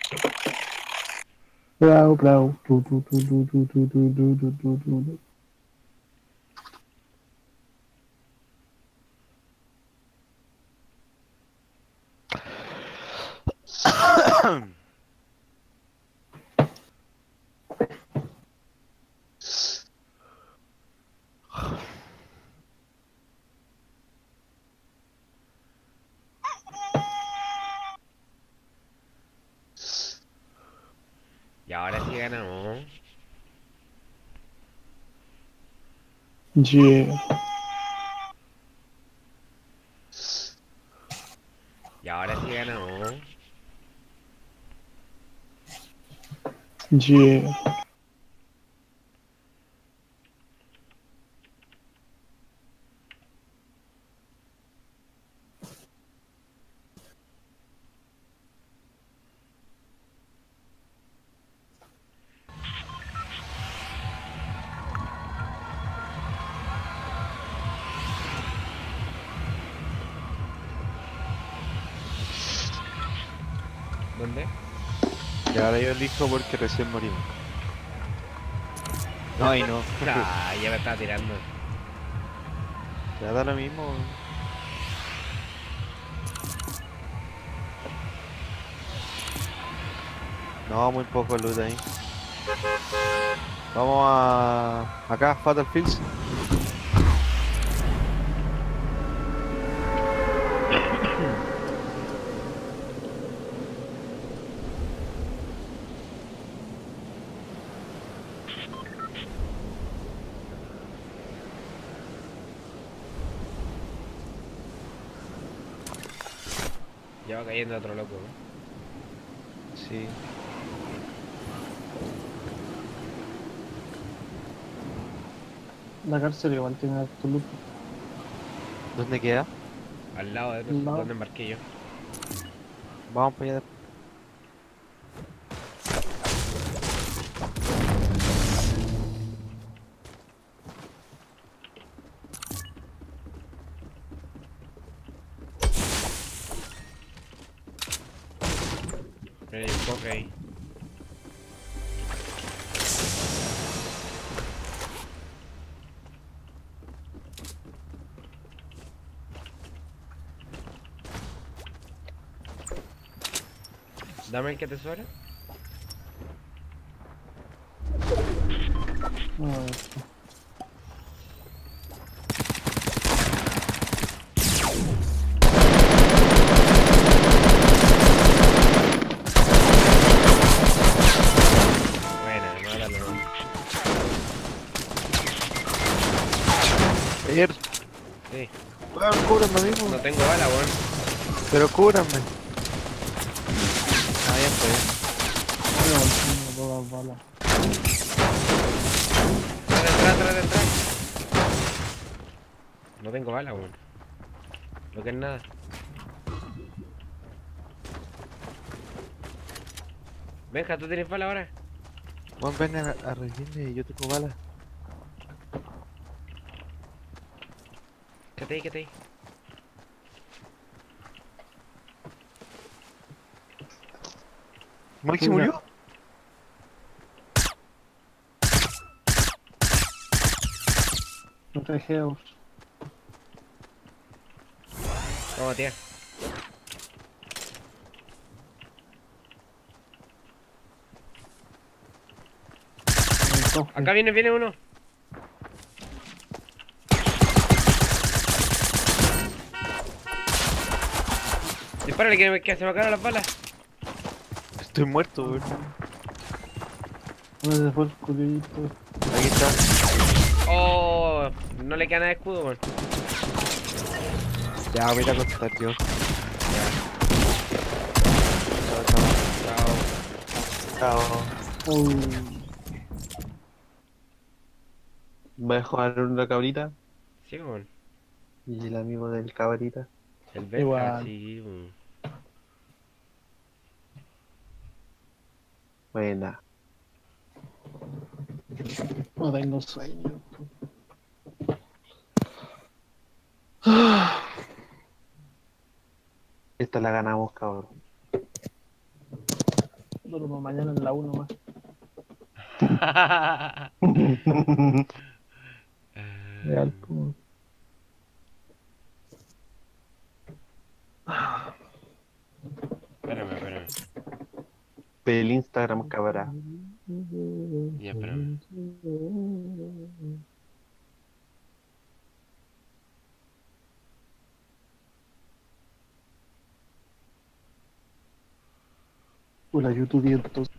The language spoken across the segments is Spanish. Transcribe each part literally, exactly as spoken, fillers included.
Bravo, bravo. Tu, tu, tu, tu, tu, tu, tu, tu, tu, tu, tu, tu. Y ahora sí ganamos. Yeah, Y ahora sí ganamos. yeah. ¿Dónde? Y ahora yo elijo porque recién morimos. No, y no. Ah, ya me estaba tirando. Ya da lo mismo, weón. No, muy poco loot ahí. Vamos a... Acá, Fatal Fields. Ya va cayendo otro loco. Sí. La cárcel igual tiene harto luto. ¿Dónde queda? Al lado de Al nos- lado. donde embarqué yo. Vamos para allá. Mira, hay un coque ahí. Dame el que te sobra. Ah, Buena, mátalo. Er, Sí. weón, cúbrame mismo. No tengo bala, weón. Pero cúbrame. Ah, ya fue. igual tiene todas balas. Atrás, atrás, atrás, atrás. No tengo bala, weón. No que es nada. Benja, ¿tú tienes bala ahora? Juan, ven a, a revivirme, yo tengo balas. Quédate ahí, quédate ahí. ¿Maxi Mira, murió? protegeos. Vamos, tía. En el cofre. Acá viene, viene uno. Dispárale que, me- que se me acaban las balas. Estoy muerto, weón. ¿Dónde se fue el escudito? Aquí está. Oh, no le queda nada de escudo, weón. Ya, voy a ir a contestar yo. Chao. Chao. Uy, Voy a jugar una cabrita Sí, weón. y el amigo del cabrita. El Benja, igual. sí, weón. Buena. No tengo sueño. Esta la ganamos, cabrón. Duermo mañana en la uno más. Real, Eh, pues. espérame, espérame. El Instagram, cabra. Ya, espérame. Hola, YouTube entonces.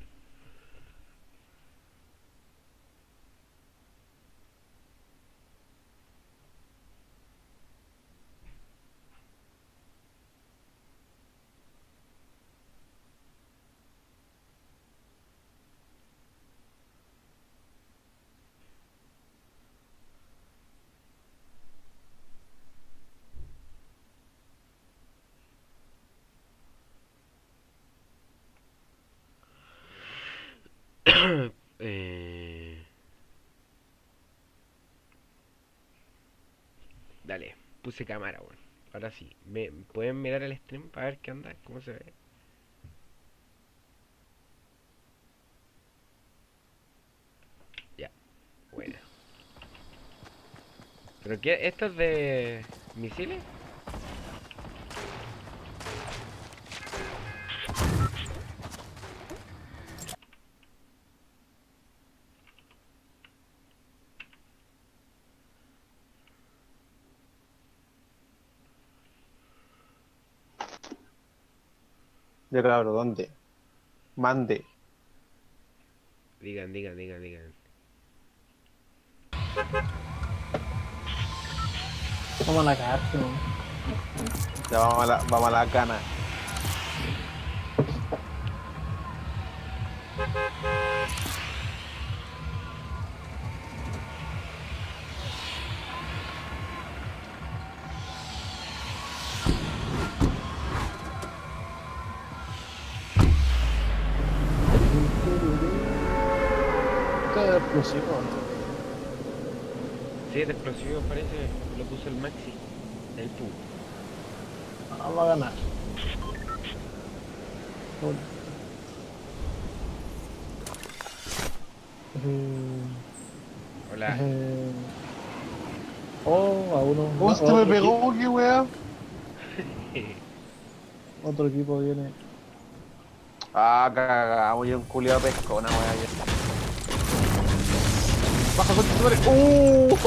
eh... Dale, puse cámara, weón. Ahora sí, ¿me pueden mirar el stream para ver qué onda? ¿Cómo se ve? Ya, buena. ¿Pero qué? ¿Esto es de misiles? Ya cabro, ¿dónde? Mande. Digan, digan, digan, digan. Vamos a la cárcel, ¿no? Ya vamos a la, vamos a la cana. Esto es explosivo. Sí, es de explosivo parece. Lo puso el Maxi. El Pu. Vamos a ganar. Hola. Eh, Hola. eh, oh, a uno. ¡Hostia, me otro, equipo, pegó! ¡Qué weá! otro equipo viene. Ah, cagamos, yo un culiado pesco, una weá ya. Baja con tu madre. ¡Uh!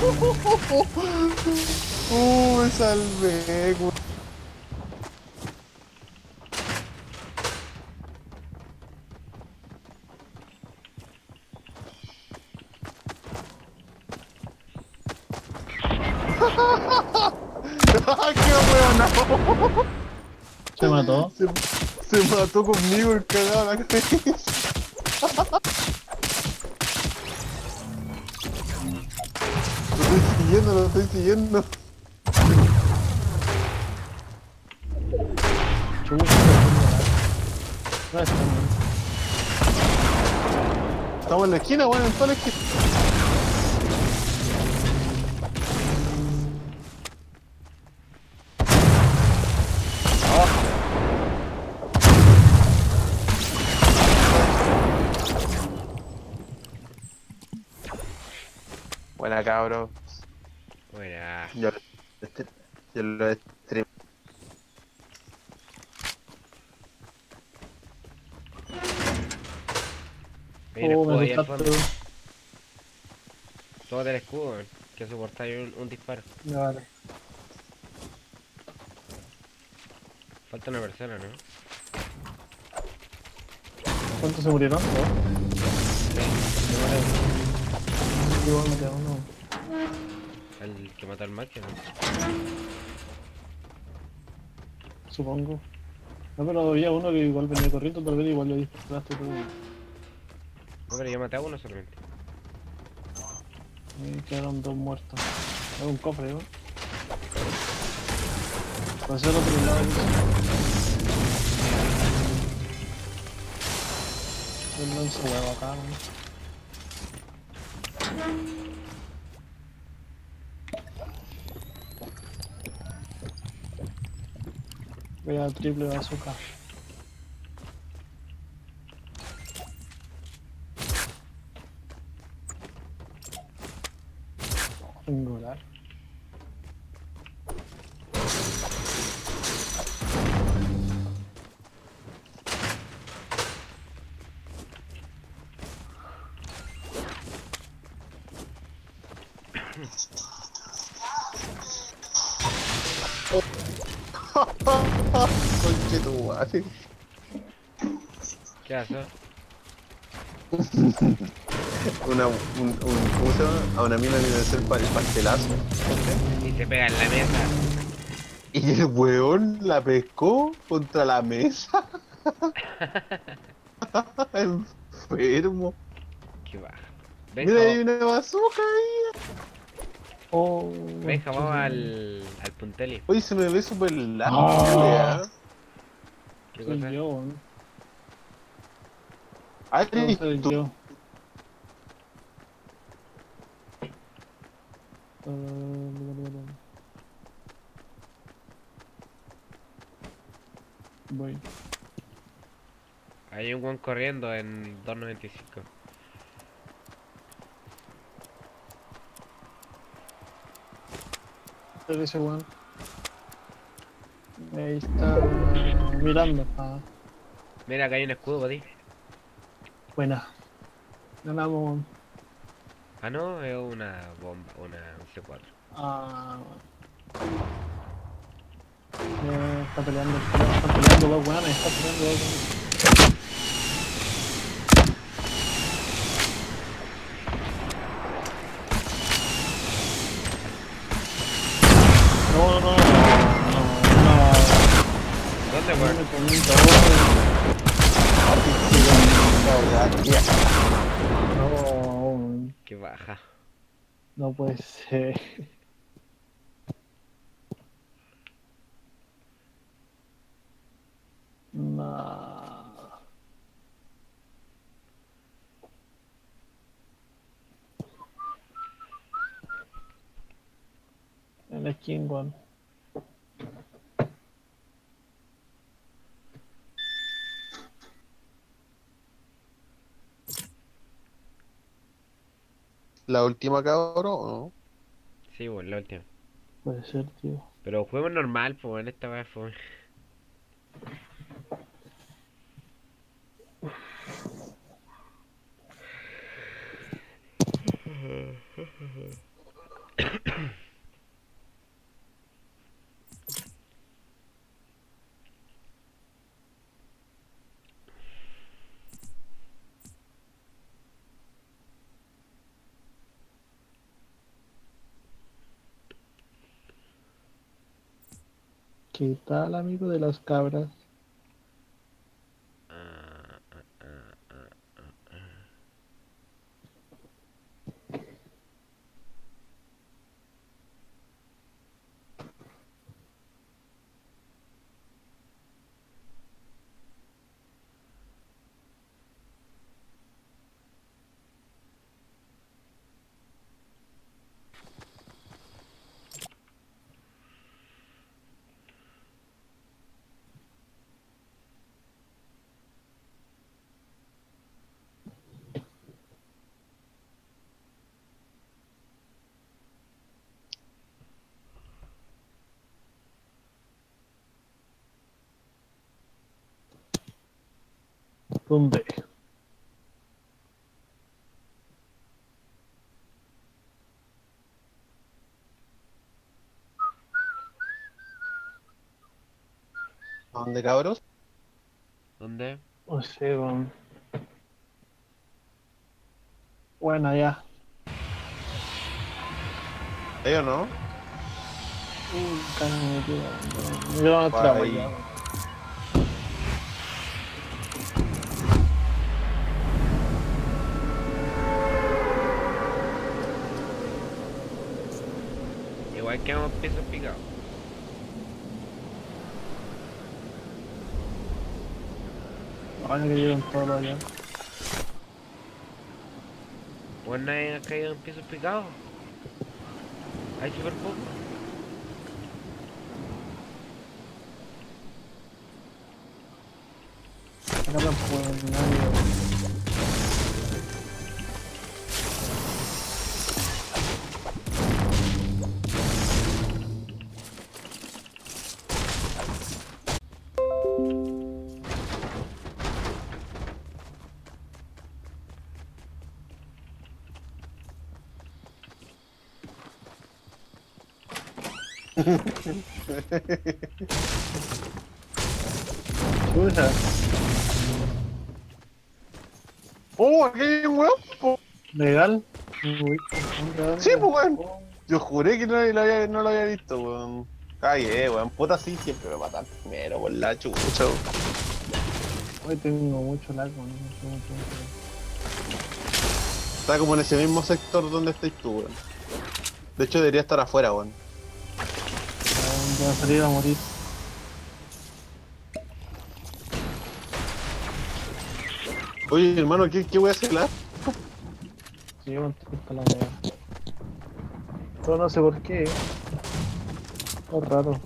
¡Uh! Me salvé, weón. ¡Qué weón! Se mató. Se, se mató conmigo el cagado a la cabeza. Lo estoy siguiendo, lo estoy siguiendo. Chucha. No es tan- Estamos en la esquina, weón, en toda la esquina. Buena, cabro. Buena. Yo, este, yo lo stream. Hay un Oh, escudo me ahí al asustaste. fondo. Todo del escudo, weón. Que soportáis un, un disparo. Ya vale. Falta una persona, ¿no? ¿Cuántos se murieron? Dos. Igual me queda uno. El que mató al Maxi, ¿no? Supongo. No, pero había uno que igual venía corriendo, tal vez igual le disparaste tú. No, pero yo maté a uno solamente. Y quedaron dos muertos. Hay un cofre, ¿no? Pasé al otro lado. El lanzo huevo acá, ¿no? Voy a triple bazooka. Singular. Conche tu madre. ¿Qué haces? Una, un, un, ¿cómo se llama? A una mina le iba a hacer pa- el pastelazo. Y se pega en la mesa. Y el weón la pescó contra la mesa. Enfermo. Qué baja. Benja, Mira, hay va- una bazooka ahí. Oh, Benja, vamos chuta. al, al Punteli. Oye, se me ve súper larga, Ah. ¿eh? ¿Qué Soy cosa? yo, weón. Ah, No eres soy tú. yo. Ah, voy. Hay un buen corriendo en dos noventa y cinco. Pero ese weón. Ahí está mirando. Ah, Mira, acá hay un escudo para ti. buena. Ganamos, weón. Ah, no, es una bomba, una un C cuatro. Ah, eh, está peleando, está peleando dos weones, está peleando dos weones. No, no, no, no, ¿Dónde, no, weón? no me comento, no, Qué baja. no puede ser. No. En la skin, weón. La última cabrón, ¿o no? Sí, bueno, la última. Puede ser, tío. Pero juego normal, pues en esta vez fue. ¿Qué tal, amigo de las cabras? Ah, ah, ah, ah, ah, ah. ¿Dónde? ¿A dónde, cabros? ¿Dónde? No sé, weón. Bueno, ya. ¿Ahí o no? Uh, casi me metí, weón. Me dieron otra Guay. wea, weón. Igual quedamos pisos picados. Ahora que dieron todo allá. ¿Vos nadie ha caído en pisos picados? Hay súper poco. Acá tampoco hay nadie, weón. Chucha. Oh, aquí hay un weón, po. Legal. Uy, ¿dónde, Sí, dónde? pues weón. Oh, Yo juré que no lo había, no lo había visto, weón. Cagué, weón. Puta, sí, siempre me matan primero por la chucha, weón. hoy tengo mucho lag, weón. Mucho, mucho, mucho. Está como en ese mismo sector donde estás tú, weón. De hecho, debería estar afuera, weón. Ah, voy a salir a morir. Oye, hermano, ¿qué, qué voy a hacer? ¿La? Sí, weón, te corta la wea. Pero no sé por qué. Es raro.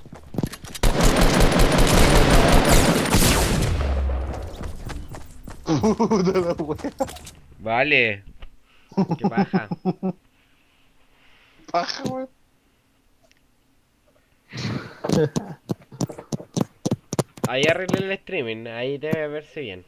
Puta la wea. Vale. Qué paja. Paja, weón. Ahí arreglé el streaming, ahí debe verse bien.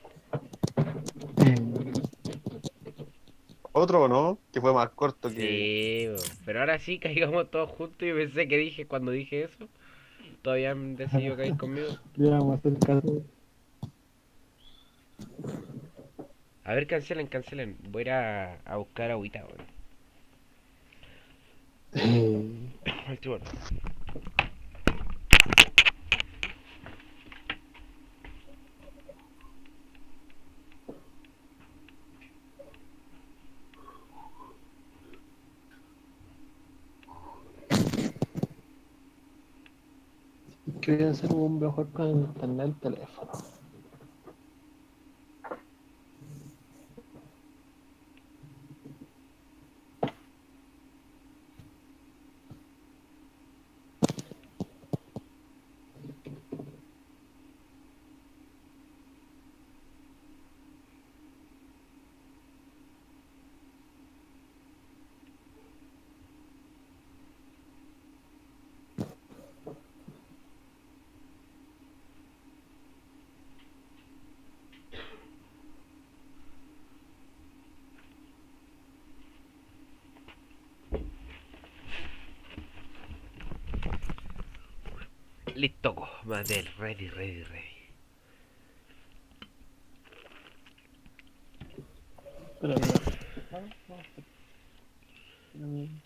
Otro, ¿no? Que fue más corto que... Sí, bo. Pero ahora sí caigamos todos juntos y pensé que dije cuando dije eso. Todavía han decidido caer conmigo. Ya vamos a hacer caso. A ver, cancelen, cancelen. Voy a ir a, a buscar agüita, weón. Ay, qué bueno. ¿Qué voy a hacer un mejor con internet el teléfono? Listo, co. Madel, ready, ready, ready. Espera, mira. Ah, no, espera. Mm,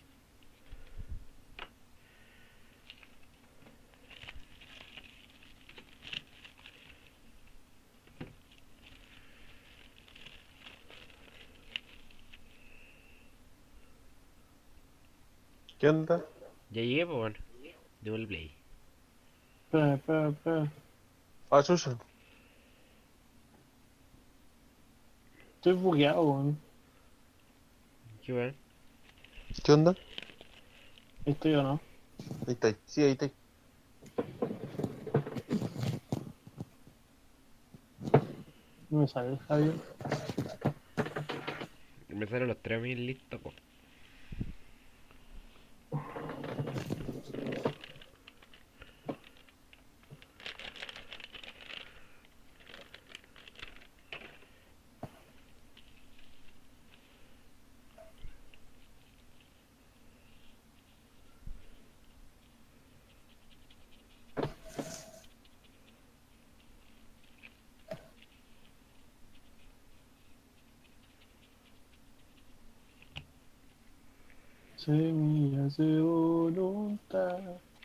¿Qué onda? Ya llegué, pues bueno. Demos el play. Espera, espera, espera. Ah, chucha. Estoy bugueado, weón. Qué bueno. ¿Qué onda? Ahí estoy o no. Ahí está, sí, ahí está. No me sale el Javier. Empezaron los tres mil listos, co. Semillas de voluntad.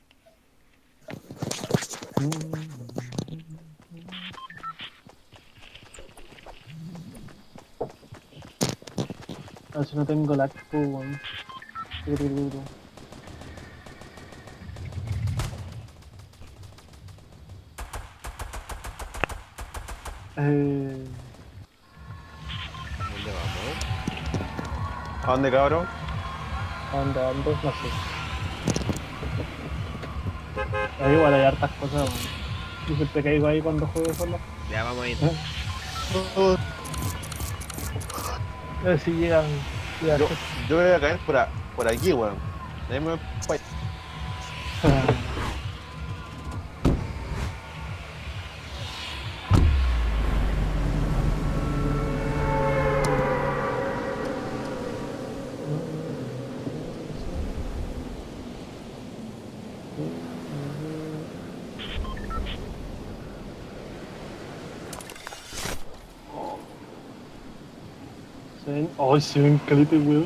A ver si no tengo lag, pues, weón. Eh, ¿Dónde vamos? ¿A dónde, cabrón? ¿A dónde ando? No sé. Ahí igual hay hartas cosas, weón. Yo siempre caigo ahí cuando juego solo. Ya vamos a ir. ¿Eh? Oh, A ver si llegan. llegan yo, yo voy a caer por, a- por aquí, weón. Ahí me... Ven. Ay, se ven caleta, weón.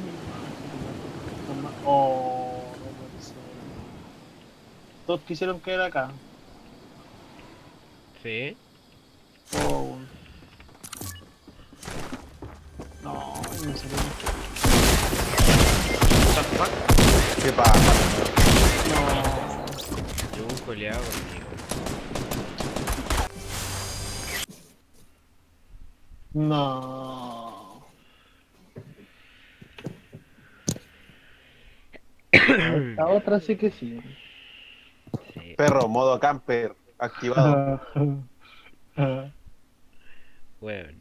Oh, no puede ser. Todos quisieron caer acá. Sí. Oh, no, no sé. What the fuck? ¿Qué pasa? No. Yo un coleado contigo. No. A esta otra sí que sí. Sí. Perro, modo camper, activado. Weón.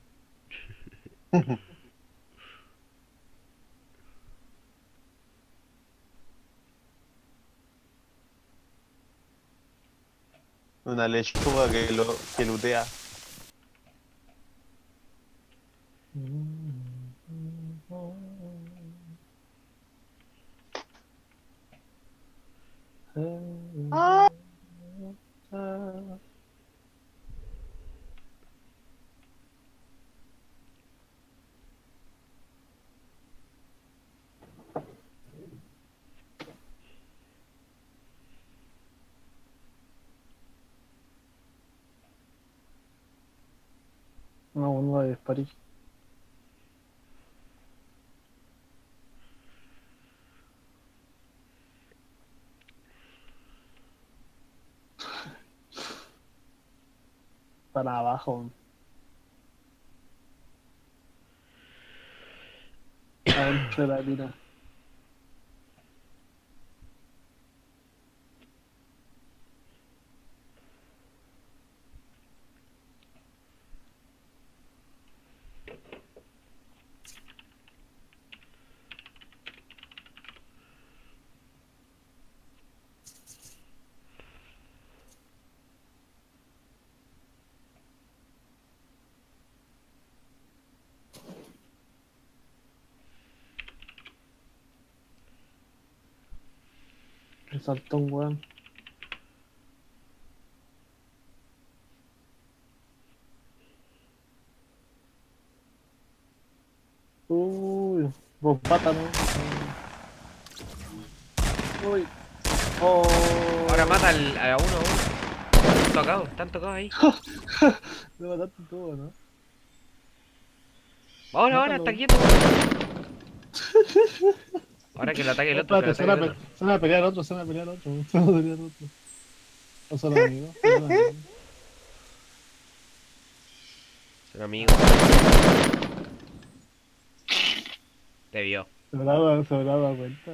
Una lechuga que lo que lutea. No, no la disparé. Para abajo. Adentro de la mina. Me saltó un weón. Uy, vos pátano. Uy. Oh. Ahora mata al, a uno a uno. Están tocados, están tocados ahí. Me mataste todo, ¿no? Ahora, ahora, Mátalo. está quieto. Ahora que lo ataque el otro, que lo Espérate, se ataque van, el a otro. pe- se van a pelear otro, se van a pelear otro, se van a pelear otro. O son amigos, son amigos. Son amigos. Te vio. Se me daba, se me daba cuenta.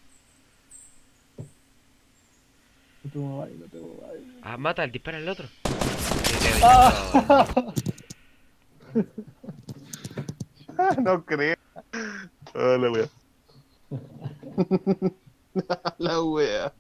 No tengo baile, no tengo baile. Ah, mata, dispara al otro. Sí, te vio. ¡Ah! No creo. Oh, la wea. La wea.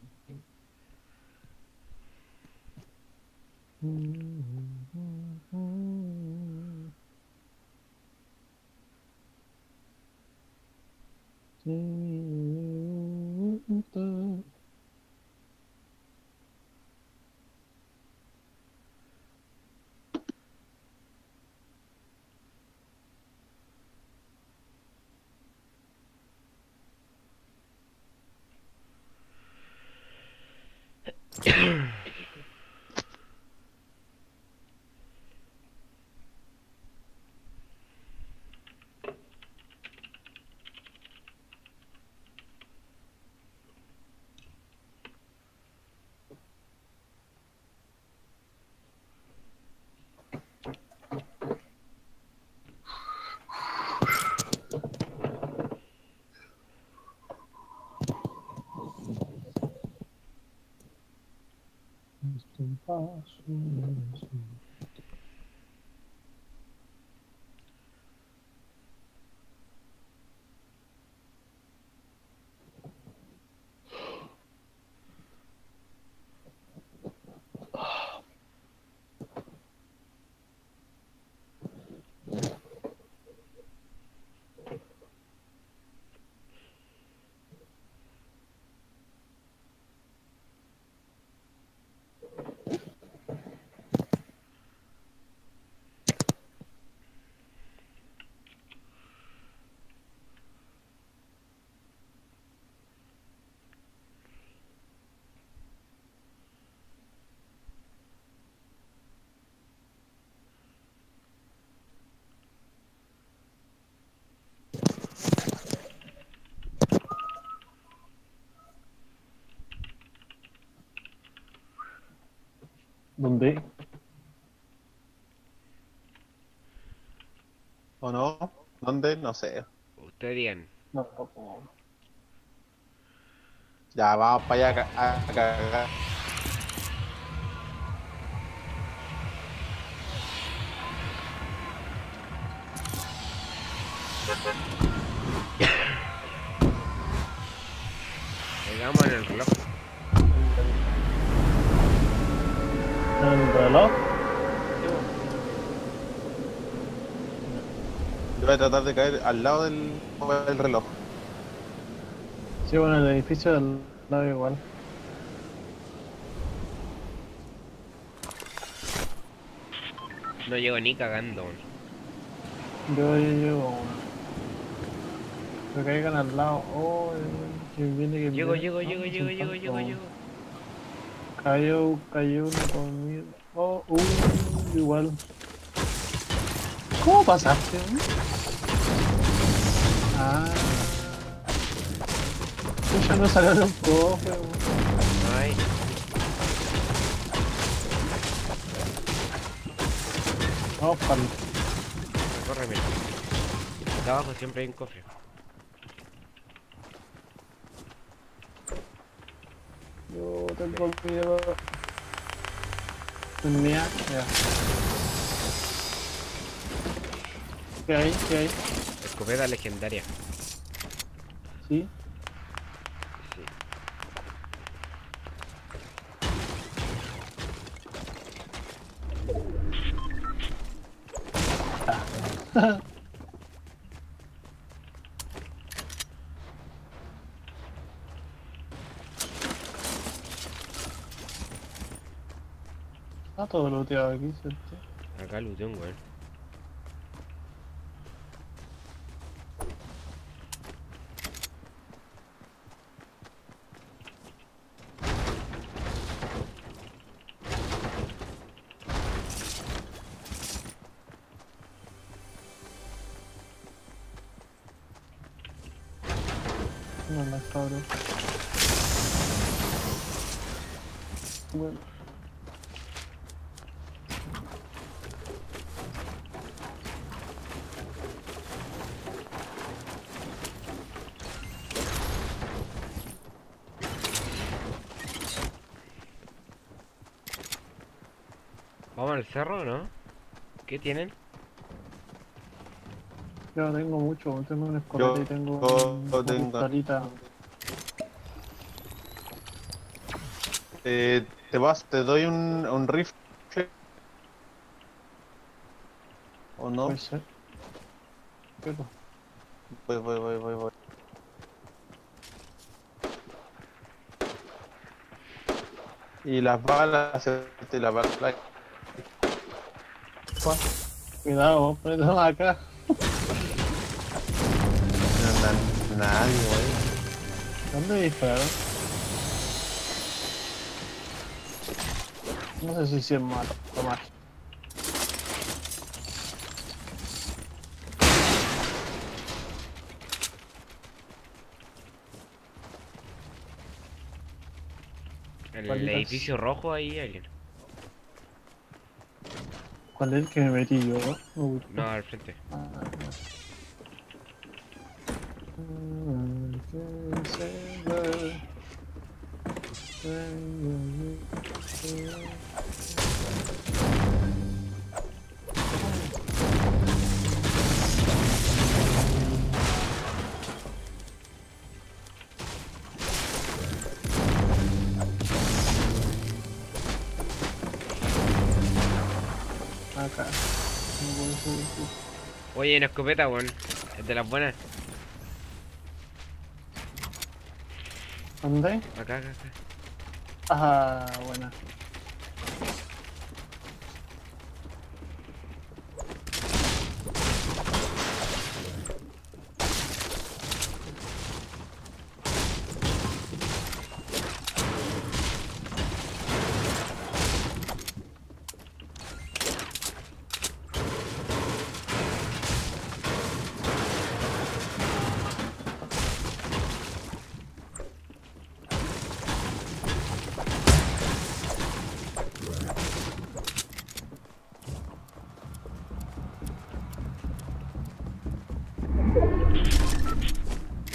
¿Dónde? ¿O no? ¿Dónde? No sé. Ustedes digan. No, tampoco. Ya, vamos para allá a ca- a cagar. Llegamos en el reloj. ¿El reloj? Yo voy a tratar de caer al lado del, del reloj. Sí, bueno, el edificio del lado igual. No llego ni cagando. weón. Yo ya llego. Que caigan al lado. Oh, que viene, que Llego, viene. llego, No, llego, es llego, un llego, llego, tanto. llego. Cayó, cayó una comida. Oh, uh, igual. ¿Cómo pasaste? ¿Eh? Ah. Ya no salió en un cofre. weón. Ay, Vamos para corre, mira. Acá abajo siempre hay un cofre. Yo tengo miedo. Tenía. Ya. ¿Qué hay? ¿Qué hay? Escopeta legendaria. Sí. Sí. Está todo looteado aquí, ¿cierto? Acá luteo un weón. No, no, cabrón. Bueno. ¿Vamos al cerro o no? ¿Qué tienen? Yo tengo mucho, tengo una escopeta Yo, y tengo yo una tengo. pistolita. Eh, te vas, te doy un, un rifle. ¿O no? Puede ser. Pero, Voy, voy, voy, voy, voy. Y las balas, y las balas. Juan, cuidado, ponete acá. No, na- nadie, güey. ¿Dónde dispararon? No sé si es malo o más. En el Balitas. edificio rojo hay alguien. ¿Cuál es el que me metí yo? Uy, No, al frente. ah, no. Mm, que se ve. Acá. No puedo subir. Oye, una escopeta, weón. Es de las buenas. ¿Dónde? Acá, acá, acá. Ah, buena.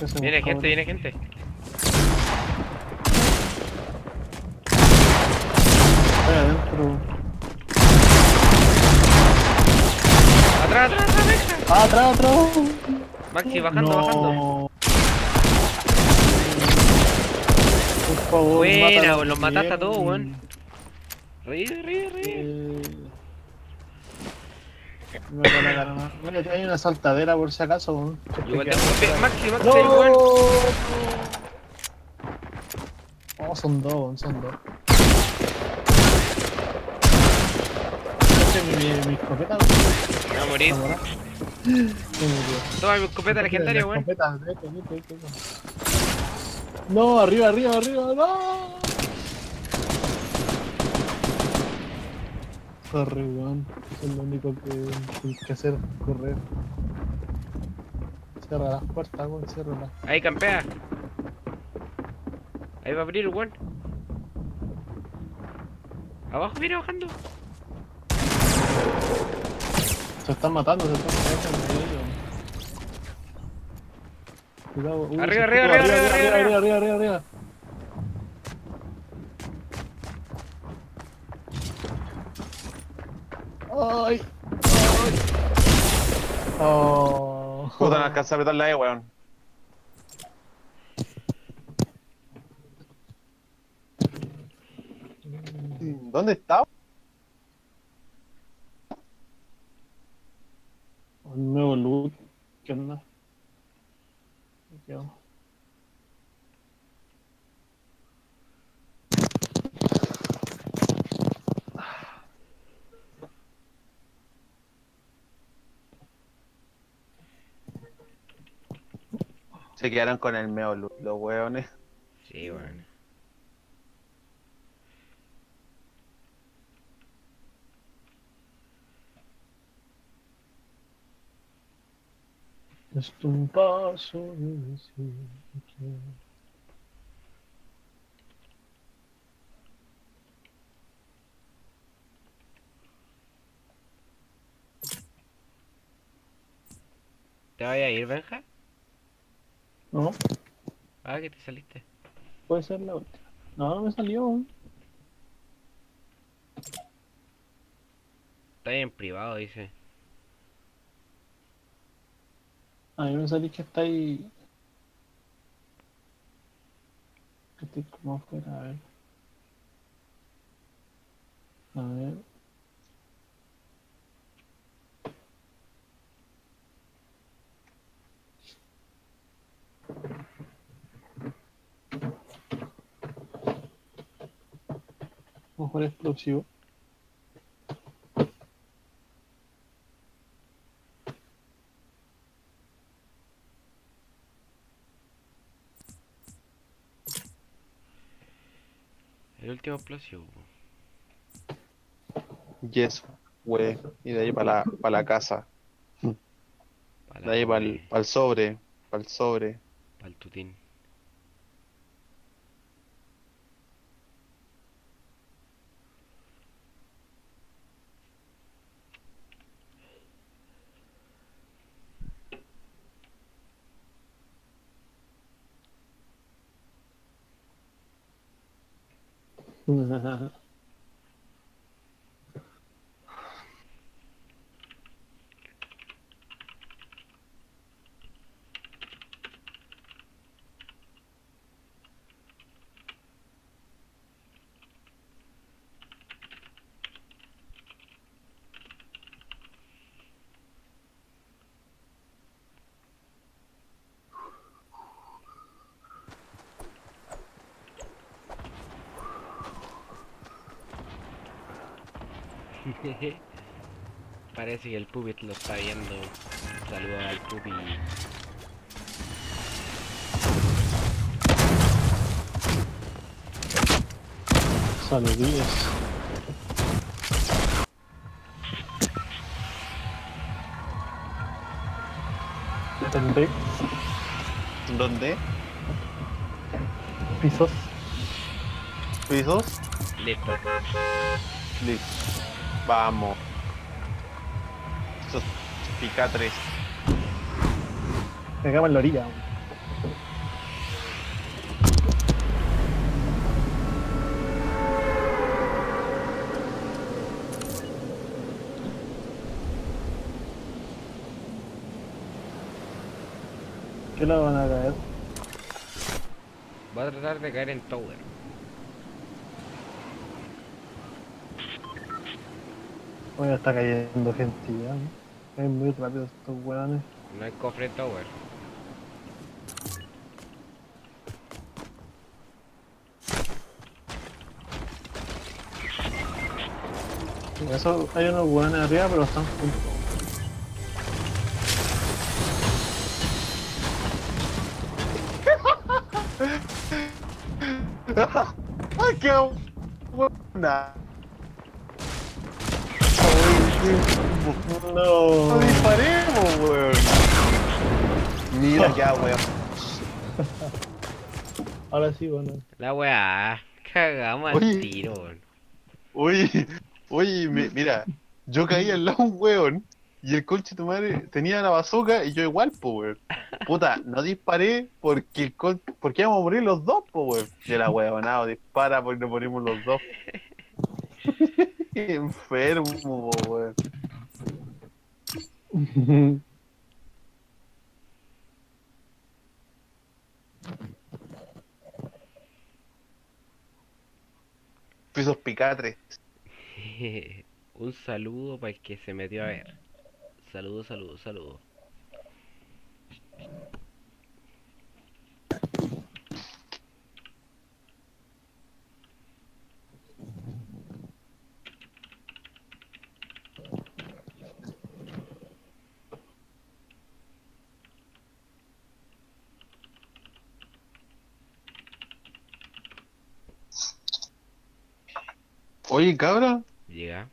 ¿Qué hacemos, Viene gente, cabrón? viene gente. Ahí adentro. Atrás, atrás, atrás, venga. ¡Ah, atrás, atrás! Maxi, bajando, no. bajando. Por favor, Buena, mátalo weón, los mataste a bien. todos, weón. Ríe, ríe, ríe. Eh... Me da la gana. Mira, hay una saltadera por si acaso, weón. Igual Te tengo quedas- que... Maxi, Maxi, ¡No! ahí, weón. Oh, son dos, weón, son dos. Este es mi, mi, mi escopeta, weón. Me voy a morir. Ahora. Se murió. Toma mi escopeta legendaria, La weón. escopeta, vete, vete, vete. No, arriba, arriba, arriba, no. Sorry, weón. Eso es lo único que hay que hacer, correr. Cierra las puertas, weón, ciérralas. Ahí campea. Ahí va a abrir, weón. Abajo viene bajando. Se están matando, se están matando entre ellos. Cuidado, uy, Arriba, se arriba, escupa, arriba, arriba, arriba, arriba, arriba, arriba, arriba. Ay, ay. Oh. Puta, no alcanza a apretarla ahí, weón. ¿Dónde está? Un nuevo loot. ¿Qué onda? ¿Qué onda? Se quedaron con el meo, los weones. Sí, weón. Es un paso de decir. ¿Te vaya a ir, Benja? No, Ah, que te saliste. puede ser la última. No, no me salió. Está ahí en privado, dice. A mí me salí que está ahí. Que estoy como afuera, a ver. A ver. Mejor explosivo. El último explosivo. Yes, wey. Y de ahí para la, pa la casa. Para De ahí para el, pa el sobre. Para el sobre. Para el tutín. Parece que el Pupit lo está viendo. Saludos al Pupit. Saludillos. ¿Dónde? ¿Dónde? Pisos. ¿Pisos? Listo. Listo. Vamos. Esos picatres. Pegamos en la orilla. ¿Qué la van a caer? Voy a tratar de caer en Tower. Hoy está cayendo gente ya, ¿no? Caen muy rápido estos weones. No hay cofre en Tower. Eso, hay unos weones arriba, pero están juntos. ¡Ay, qué buena! No. ¡No disparemos, weón! Mira ya, weón. Ahora sí, bueno. La weá. Cagamos al Oye. tiro, weón. Oye, oye, mi- mira, yo caí al lado de un weón y el conche de tu madre tenía la bazooka y yo igual, po, weón. Puta, no disparé porque el con... porque íbamos a morir los dos, po, weón. Y la weonado dispara porque nos morimos los dos. Qué enfermo, po, weón. Pisos picatres. Un saludo para el que se metió a ver. Saludo, saludo, saludo. Oye, cabra, Llega.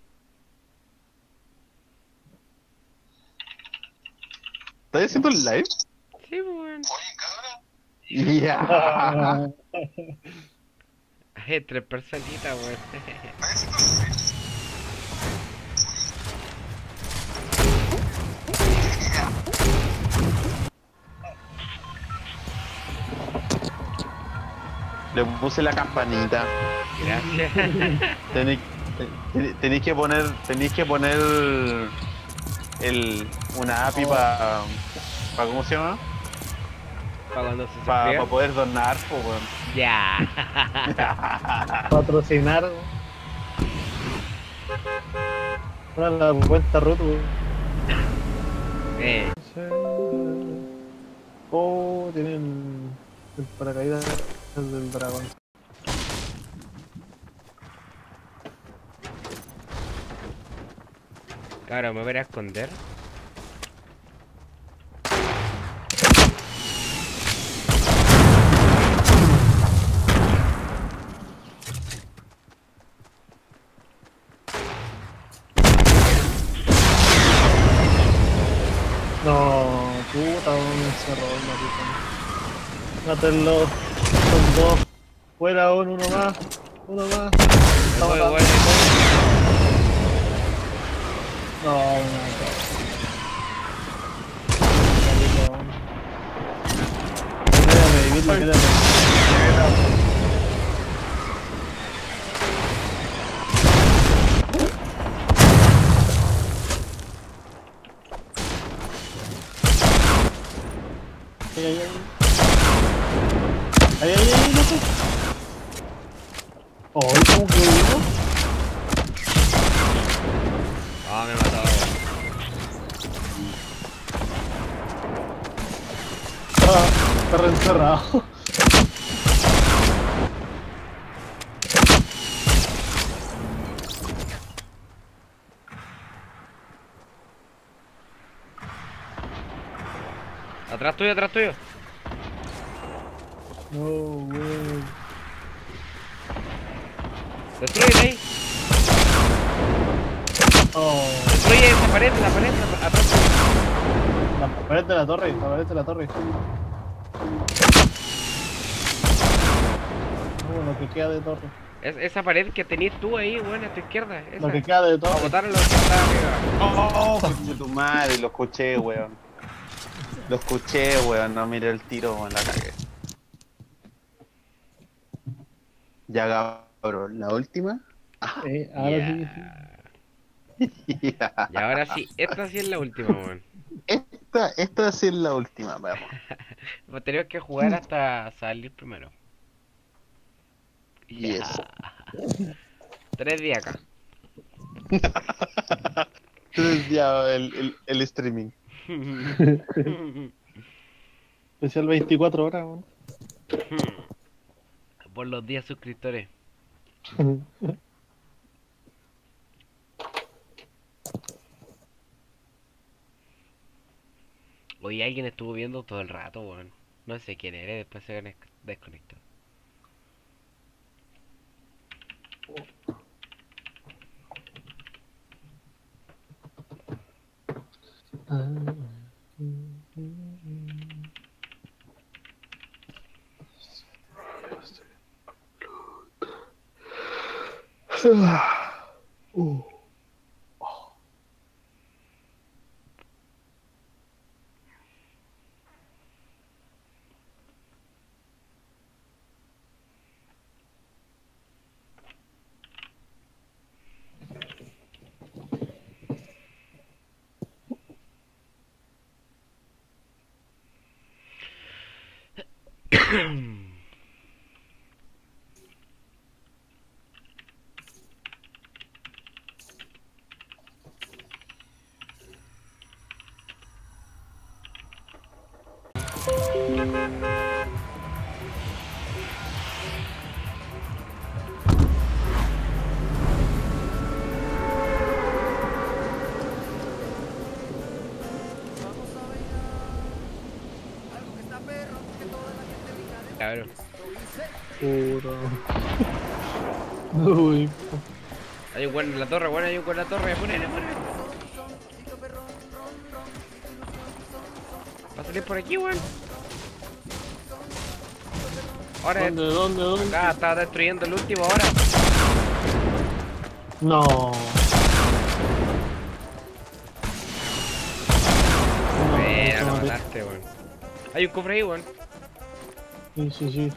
¿estás haciendo el live? Sí, pues, weón. Ya. Hay tres personitas, weón. Le puse la campanita. Gracias. Tenéis, te- tenéis que poner, tenéis que poner el, una A P I para, pa, ¿cómo se llama? Para cuando se Para suscriba. poder donar, pues, weón. Ya. Patrocinar. Una la cuenta root, weón. Eh. Oh, tienen el paracaídas del dragón. Claro, me voy a ir a esconder. No, puta, me encerró el maricón. Mátenlo, son dos. Fuera uno, uno más, uno más. Me Está voy, matando. weón. No, no, no. Quédame, vivir, quédame. Ay, ay, ay. Ay, ay, ay, loco. Oh, ¿cómo que vivo? Ah, me mató. Ah, está reencerrado. Atrás tuyo, atrás tuyo. No, weón. Destruye ahí. Oh, Destruye esa pared, la pared, la- atrás tuyo. la pared de la torre, la pared de la torre. No, lo que queda de torre. Es, esa pared que tenías tú ahí, weón, a tu izquierda. Esa. Lo que queda de Para torre. botar a los que están arriba. Oh, conche tu madre, lo escuché, weón. Lo escuché, weón, no miré el tiro, weón, la cagué. Ya, cabrón, la última. Eh, ahora Ya. sí, sí. Y ahora sí, esta sí es la última, weón. Esta, esta sí es la última, vamos. Pues tenemos que jugar hasta salir primero. Yes. Ya. Tres días acá. Tres días el, el, el streaming. Especial veinticuatro horas, weón. Por los diez suscriptores. Hoy alguien estuvo viendo todo el rato, weón. No sé quién era, después se des- desconectó. Uh. Cabrón. Puro. Uy. Hay un weón en la torre, weón, hay un weón en la torre. Ponele, ponele. Va a salir por aquí, weón. Ahora ¿Dónde, dónde, dónde? acá está destruyendo el último ahora. No. Mira, no, lo no, mataste, weón. Hay un cofre ahí, weón. Sí, sí, sí.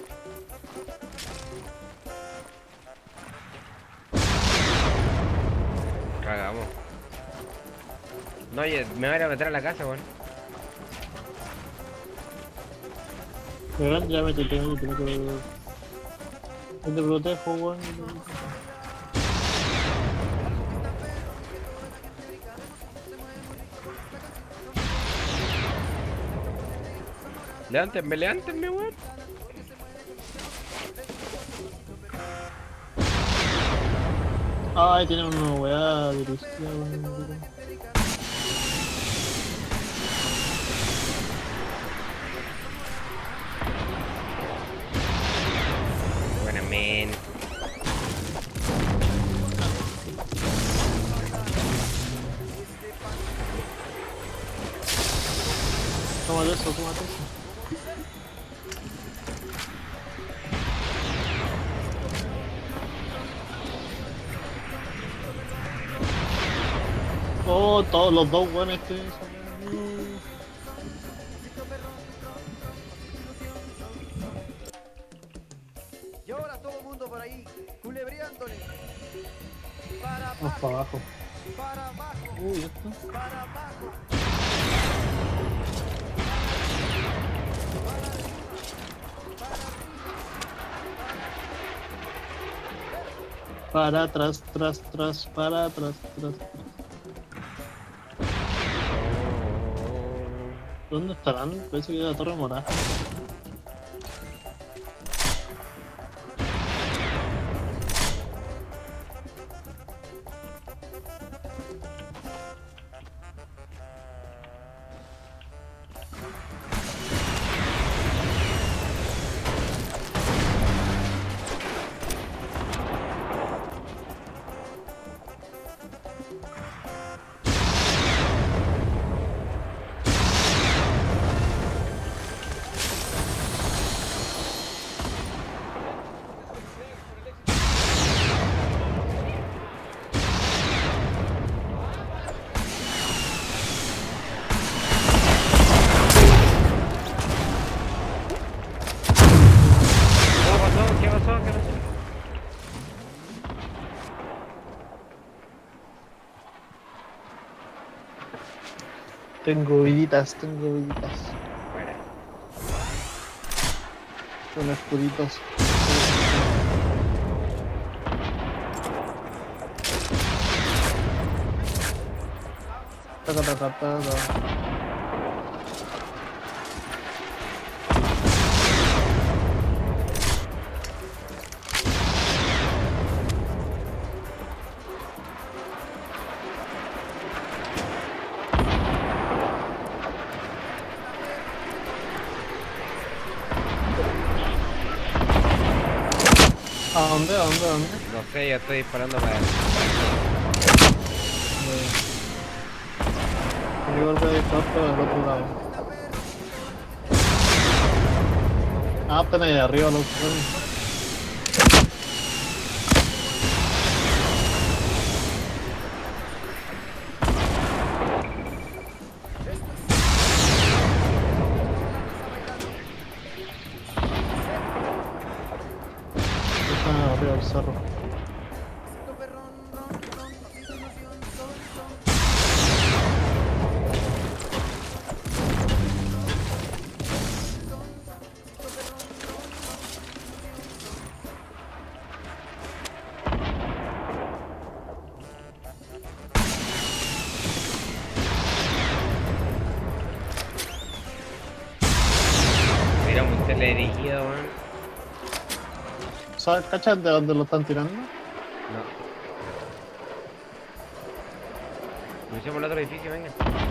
Cagamos. No, oye, me voy a ir a meter a la casa, weón. Verán, ya métete, métete, métete. Yo te protejo, weón. Levántenme, levántenme, weón. Ay, tiene una weá dirigida, weón. Buena, men. Tómate eso, tómate eso. Oh, todos los dos weones que sacaron. Y ahora todo el mundo por ahí, culebreándole. Para Vamos abajo, para abajo. para abajo, Uy, esto. para abajo. Para atrás, tras, tras, para atrás, tras, tras. ¿Dónde estarán? Parece que es la torre morada. ¿Qué pasó? ¿Qué pasó? ¿Qué pasó? Tengo viditas, tengo viditas. Fuera. Con escuditos. Taca, taca, taca. ¿A dónde? ¿A dónde? ¿A dónde? No sé, yo estoy disparando para él. Yo golpe de disparo del otro lado. Ah, están ahí arriba los trenes. Están arriba del cerro. Mira un teledirigido, weón. ¿Sabes, cachas de dónde lo están tirando? No. Nos hicimos el otro edificio, venga.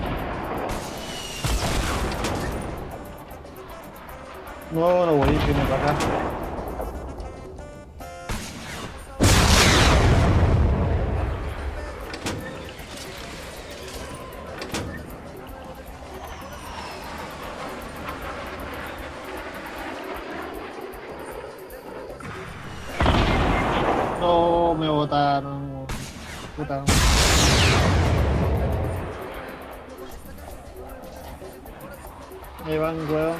No, no voy, viene para acá. No, me botaron. Puta. Ahí van, weón.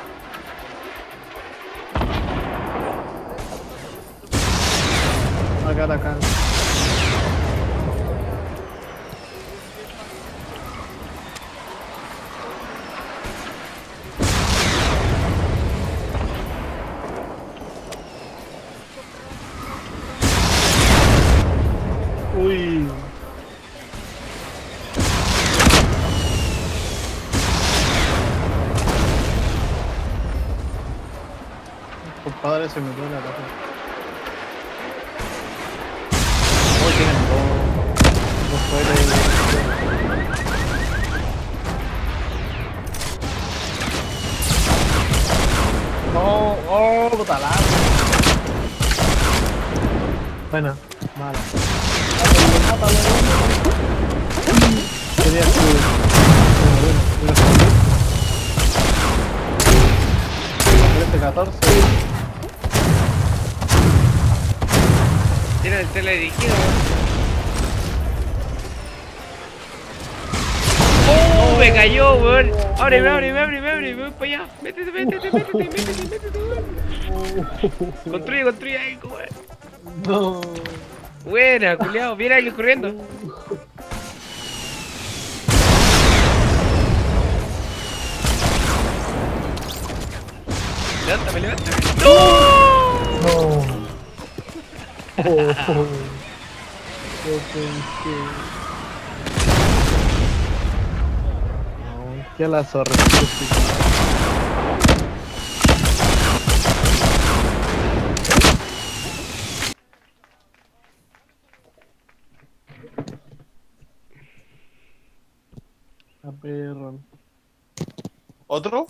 Acá, acá. Uy. Compadre, se metió en la casa. Uy, tienen dos. Dos fuertes. No, oh, puta la. Buena, mala. Mátalo, mátalo. Quería que. Bueno, bueno, trece, catorce. Tiene el teledirigido, weón. ¡Oh! Me cayó, weón. Ábreme, ábreme, ábreme, ábreme, voy para allá. Métete, métete, métete, métete, métete, weón. Construye, construye algo, weón. No. Buena, culiao, viene alguien corriendo. Levántame, levántame. ¡No! No. Oh, oh. Yo pensé. No, qué la zorra. A perro. ¿Otro?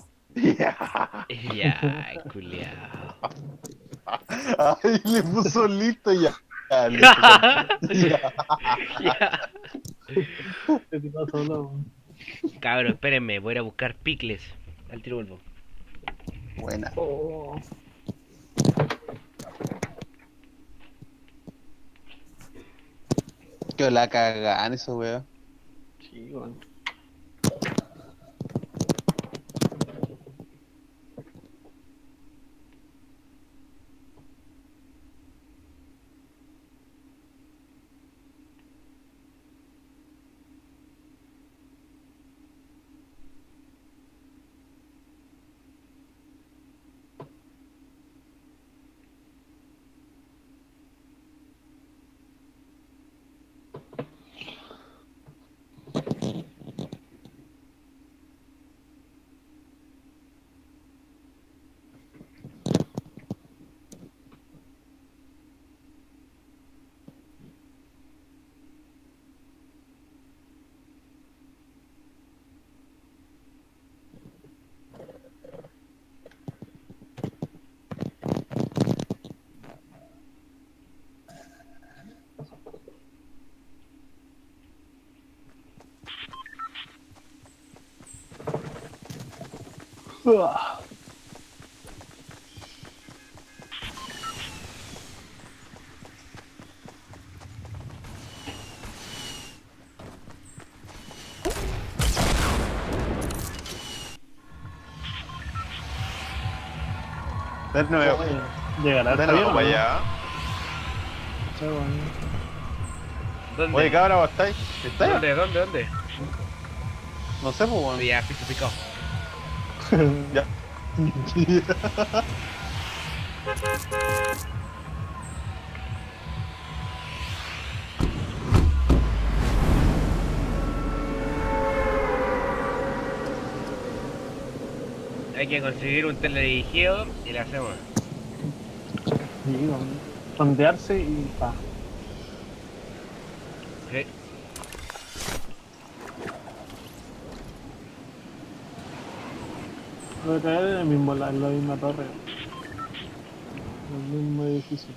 Ya, culiao. Ay, le puso listo ya. Ya, listo. Ya. Ya. ¿Qué te pasa, loco? Cabros, espérenme, voy a ir a buscar picles. Al tiro vuelvo. Buena. Oh. Que la cagan eso, weón. Sí, bueno. Uah. De nuevo. Oye, llegará De hasta nuevo arriba, para ¿no? allá. Sí, bueno. ¿Dónde? Oye, cabra, ¿vos estáis? ¿Estáis? ¿Dónde? ¿Dónde? ¿Dónde? No sé, pues, weón. Ya, piso picado. Ya. Hay que conseguir un teledirigido y lo hacemos. Sí, bueno. Fondearse y pa. Sí. Voy a caer en, el mismo, la- en la misma torre. En el mismo edificio.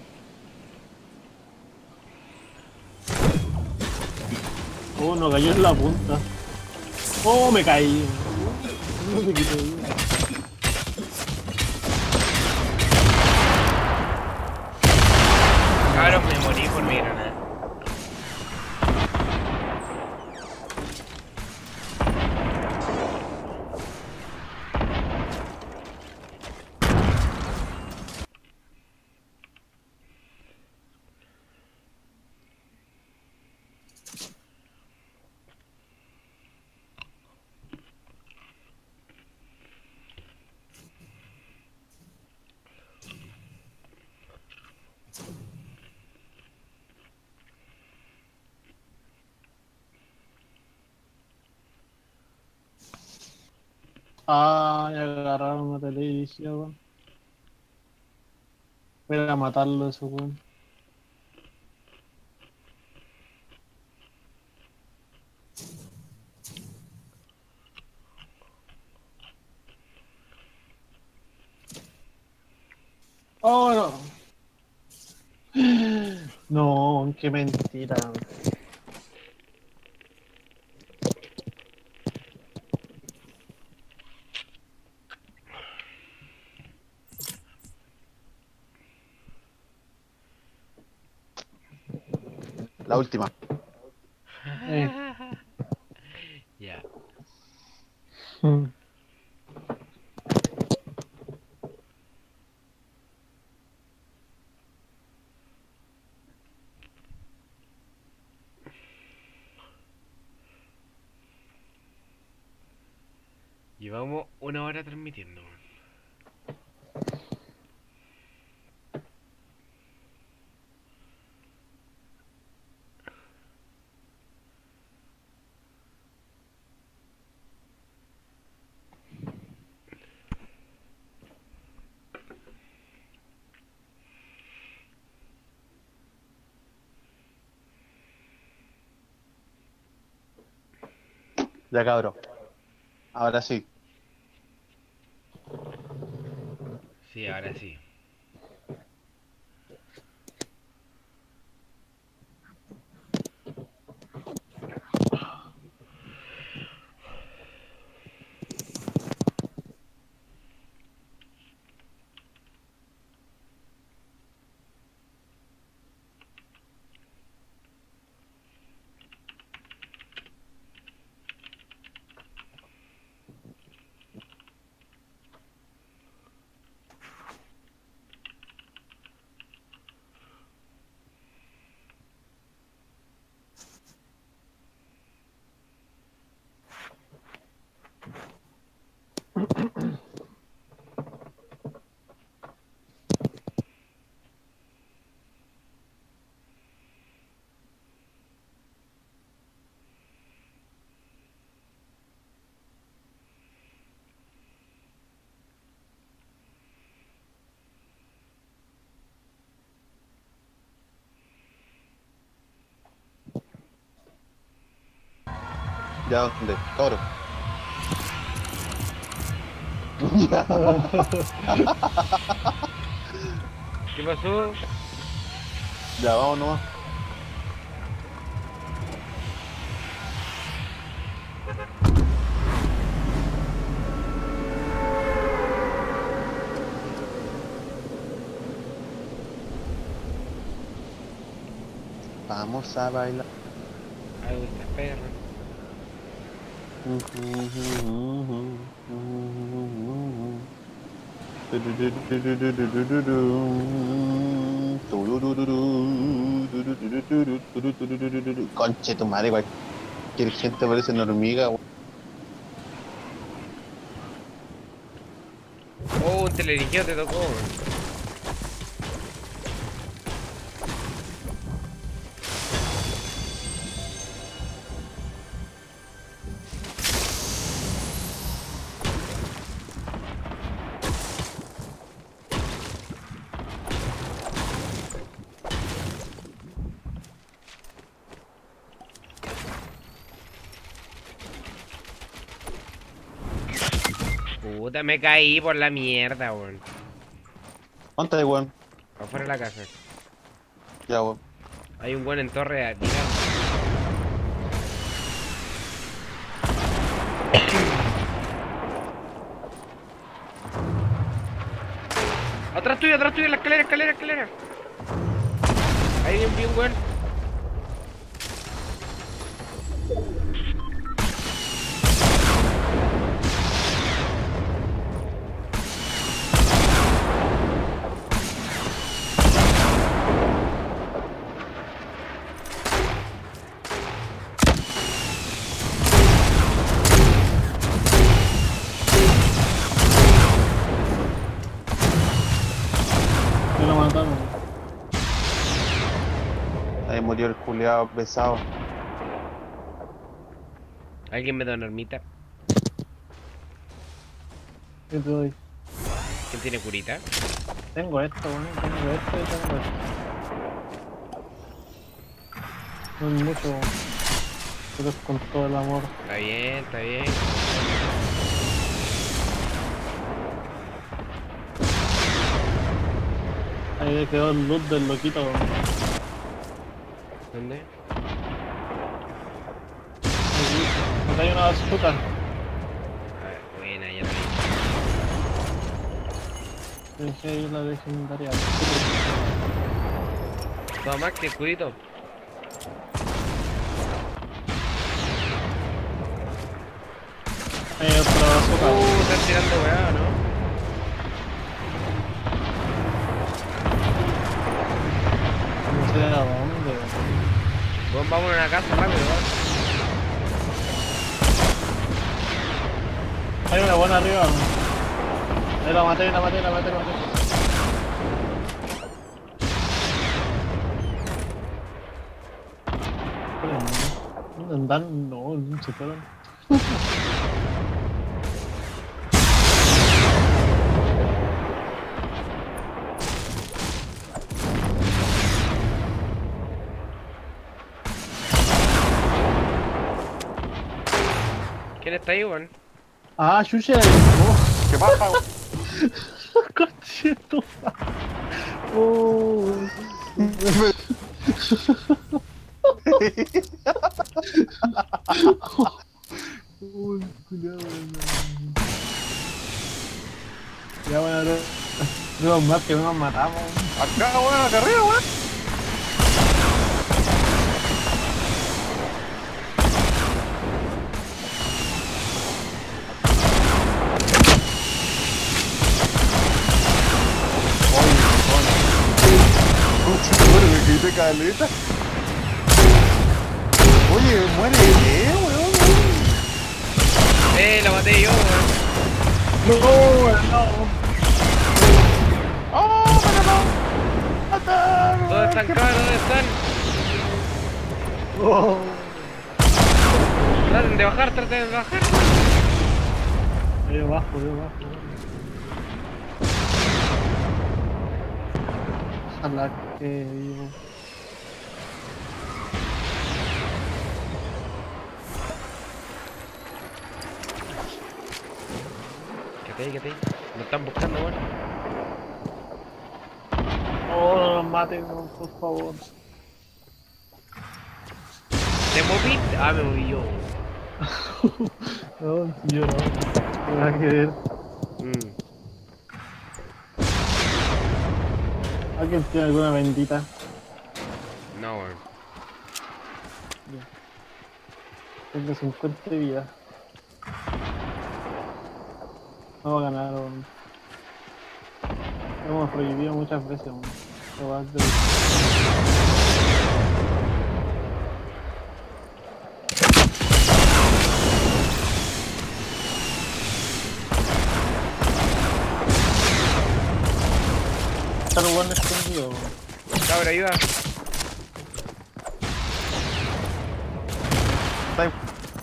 Oh, no cayó en la punta. Oh, me caí. No me quité vida. Cabros, me morí por mi granada. Ah, ya agarraron una televisión, weón. Voy a ir a matarlo eso, weón. Oh, no. No, qué mentira. La última. Eh. Ya. Mm. Llevamos una hora transmitiendo. Ya, cabro. Ahora sí. Sí, ahora sí. Ya, ¿dónde? Cabro. ¿Qué pasó? Ya, vamos nomás. Vamos a bailar. Ay, gusta perro. Conche tu madre, cualquier gente parece una hormiga. weón. Oh, un teledirigido te tocó. Puta, me caí por la mierda, weón. ¿Dónde está, weón? Afuera de la casa. Ya, weón. Hay un buen en torre a tirar. Atrás tuyo, atrás tuyo, en la escalera, escalera, escalera. Ahí viene un bien weón. Me lo mataron. Ahí murió el culiado pesado. Alguien me da una ermita. ¿Qué te doy? ¿Quién tiene curita? Tengo esto, weón. Tengo esto y tengo esto. No es mucho, pero es con todo el amor. Está bien, está bien. Ahí le quedó el loot del loquito, weón. ¿Dónde? Aquí, acá hay una bazooka. Ah, buena, ya la vi. Dejé ahí la legendaria. Toma más que escudito. Hay otra bazooka. Uh, están tirando weá, ¿no? No sé a dónde. Bueno, vamos a una casa rápido, ¿vale? Hay una buena arriba. Ahí la maté, la maté, la maté, la maté. ¿Dónde andan? No, se fueron. ¿Quién está ahí, weón? Ah, chucha. Oh, ¿Qué pasa, weón? concierto. Oh. Uy, culiao, weón. Ya bueno, no. No más que nos matamos. Acá, weón, acá arriba, weón. Me quité caleta. Oye, muere bien, weón. Eh, la maté yo, weón. No, no. ¡Oh, me la mataron! ¿Dónde están, cabros? ¿Dónde están? Oh. Traten de bajar, traten de bajar. Ahí abajo, ahí abajo. Ojalá que vivo. Quédate ahí, quédate ahí. Lo están buscando, weón. Oh, no nos maten, por favor. ¿Te moviste? Ah, me moví yo. No, yo no. Nada que ver. Mm. ¿Alguien tiene alguna bendita? No, weón. Tengo cincuenta de vida. Vamos a ganar, weón. Hemos revivido muchas veces, weón. Lo vas de- Está lo bueno escondido, weón. Cabra, ayuda. Está ahí.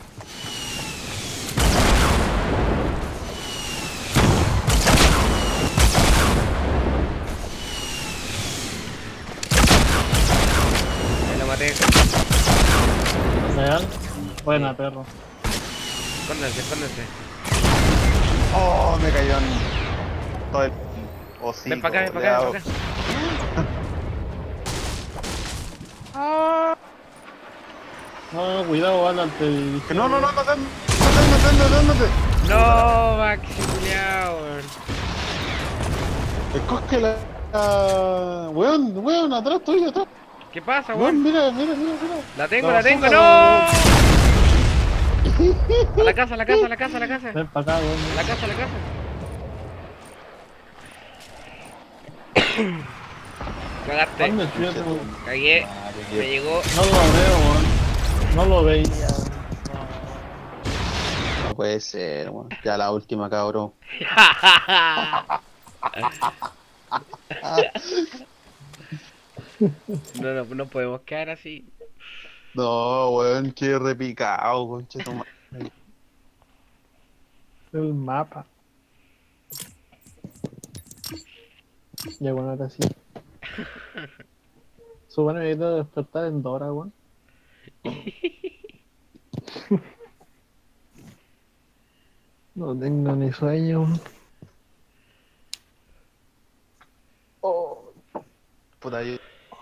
Me lo maté. ¿Real? Buena, perro. Escóndanse, escóndanse. Oh, me cayó en todo el hocico. Ven para acá, ven para le acá, hago- ven para acá. No, no, cuidado, Alan, te dirigí. Que no, no, no, no, no, no, no, no, no, no. No, Maxi, culiao, weón. Escoge la... la- Weón, weón, atrás, tuyo, atrás. ¿Qué pasa, Weón, weón? mira, mira, mira, mira. La tengo, La la tengo, bazooka, no. A la casa, a la casa, a la casa, a la casa. Ven para acá, weón. A la casa, a la casa. Cagaste. ¿Dónde fíjate, weón? Cagué. Me llegó. No lo veo, weón. No lo veía. No puede ser, weón. Ya la última, cabrón. No, no, no podemos quedar así. No, weón, qué repicado, conche tu madre. El mapa. Ya, bueno, ahora sí. Supone que quiero despertar en Dora, weón. No tengo ni sueño, weón. Oh. Puta, yo...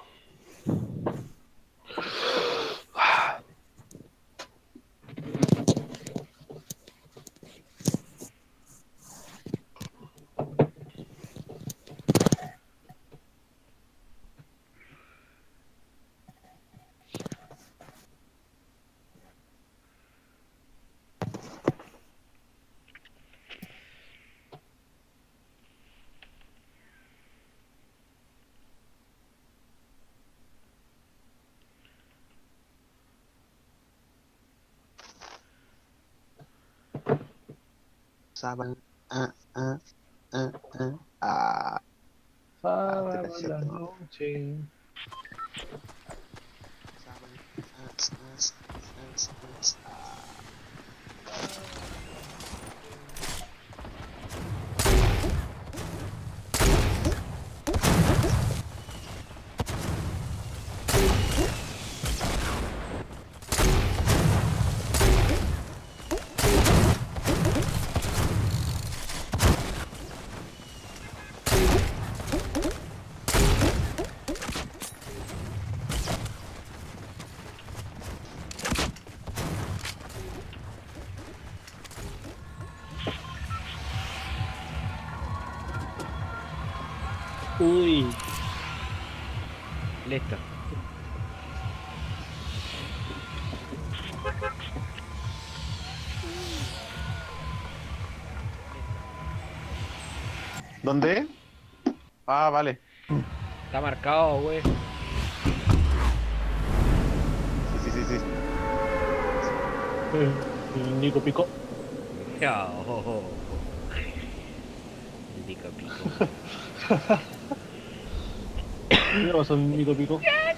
Saban, ah, ah, ah, ah, ah. Sábado te en caché, la no. noche. Saban, ah, ah, ah, ah, ah. Uy. Listo. ¿Dónde? Ah, vale. Está marcado, wey. Sí, sí, sí, sí. El, el Nico Pico. Oh. El pico pico. ¿Qué pasó, el Nico Pico?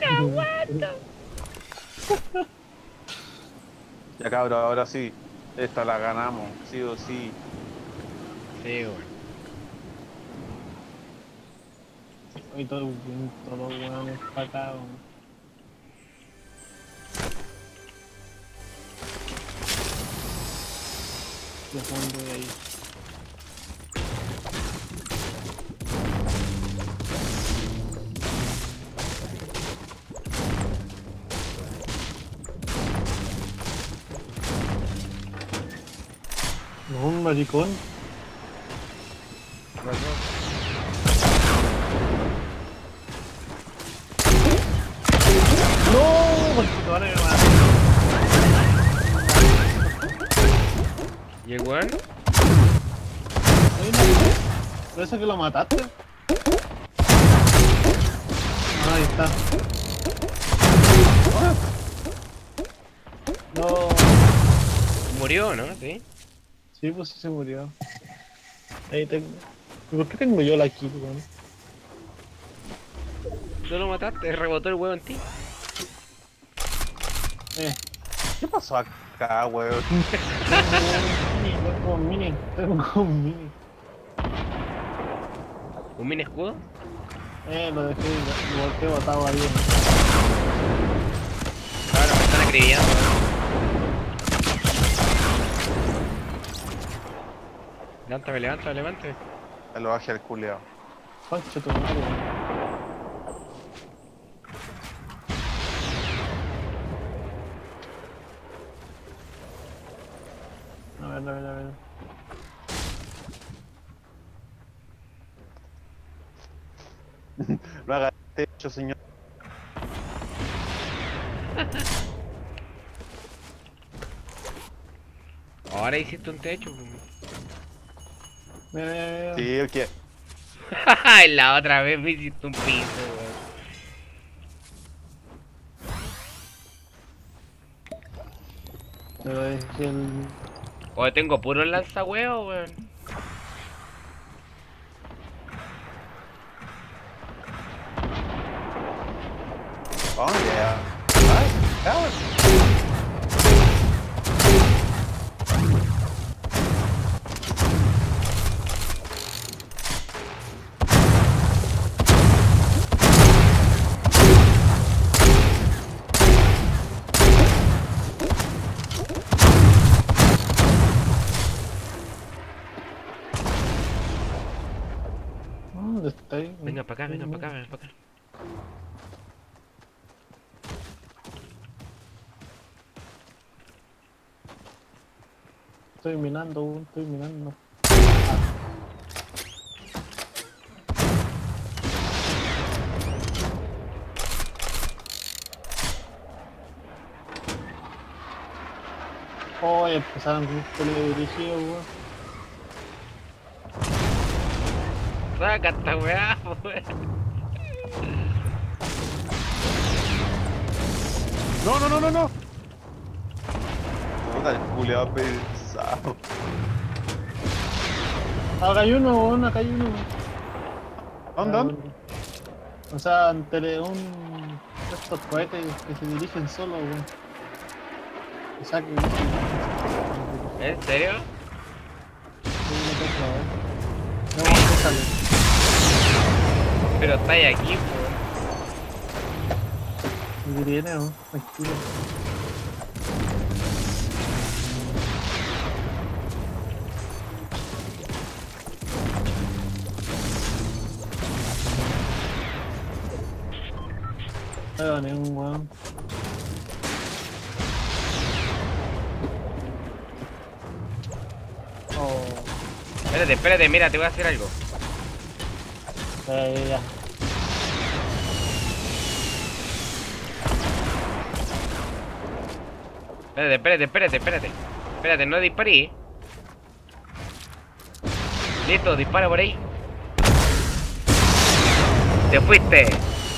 Ya, cabrón, ahora sí. Esta la ganamos, sí o sí. Sí, wey. Hoy todo, todo weón es para acá, weón. Dejando de ahí. No, un maricón. No, porque ahora me mata. ¿Y el weón? Ahí no. Parece que lo mataste. Ah, ahí está. No. Murió, ¿no? Sí. Sí, pues sí se murió. Ahí tengo. ¿Y por qué tengo yo la kill, weón? ¿No lo mataste? ¿Rebotó el huevo en ti? Eh. ¿Qué pasó acá, weón? Tengo un mini, tengo un mini. ¿Un mini escudo? Eh, lo dejé, lo volteé botado ahí. Ahora me están acribillando. Levántame, levántame, levántame. Me lo bajé al culeado. Concha tu madre. A ver, a ver, a ver. No haga techo, señor. Ahora hiciste un techo. Mira, mira, mira. Sí, el que. Y la otra vez me hiciste un piso, weón. Pero es que el. Oye, tengo puro lanzahuevos, weón. Oh, yeah. Ay, cabrón. ¿Dónde está ahí? Venga para acá, venga para acá, venga para acá. Estoy minando, weón, estoy minando. Oh, ya empezaron con un dirigido, weón. Saca esta weá, weón. No, no, no, no, no. Puta, el culeado pesado. Acá hay uno, weón, acá hay uno. ¿Dónde, Ah, dónde? bueno. O sea, ante un. Estos cohetes que se dirigen solo, weón. O sea, que. ¿En serio? No, déjale. Pero está ahí aquí, weón. Y viene, weón, tranquilo. No veo ni un weón. Oh, Espérate, espérate, mira, te voy a hacer algo. ya, ya, ya. Espérate, espérate, espérate, espérate. Espérate, no disparé. Listo, dispara por ahí. Te fuiste.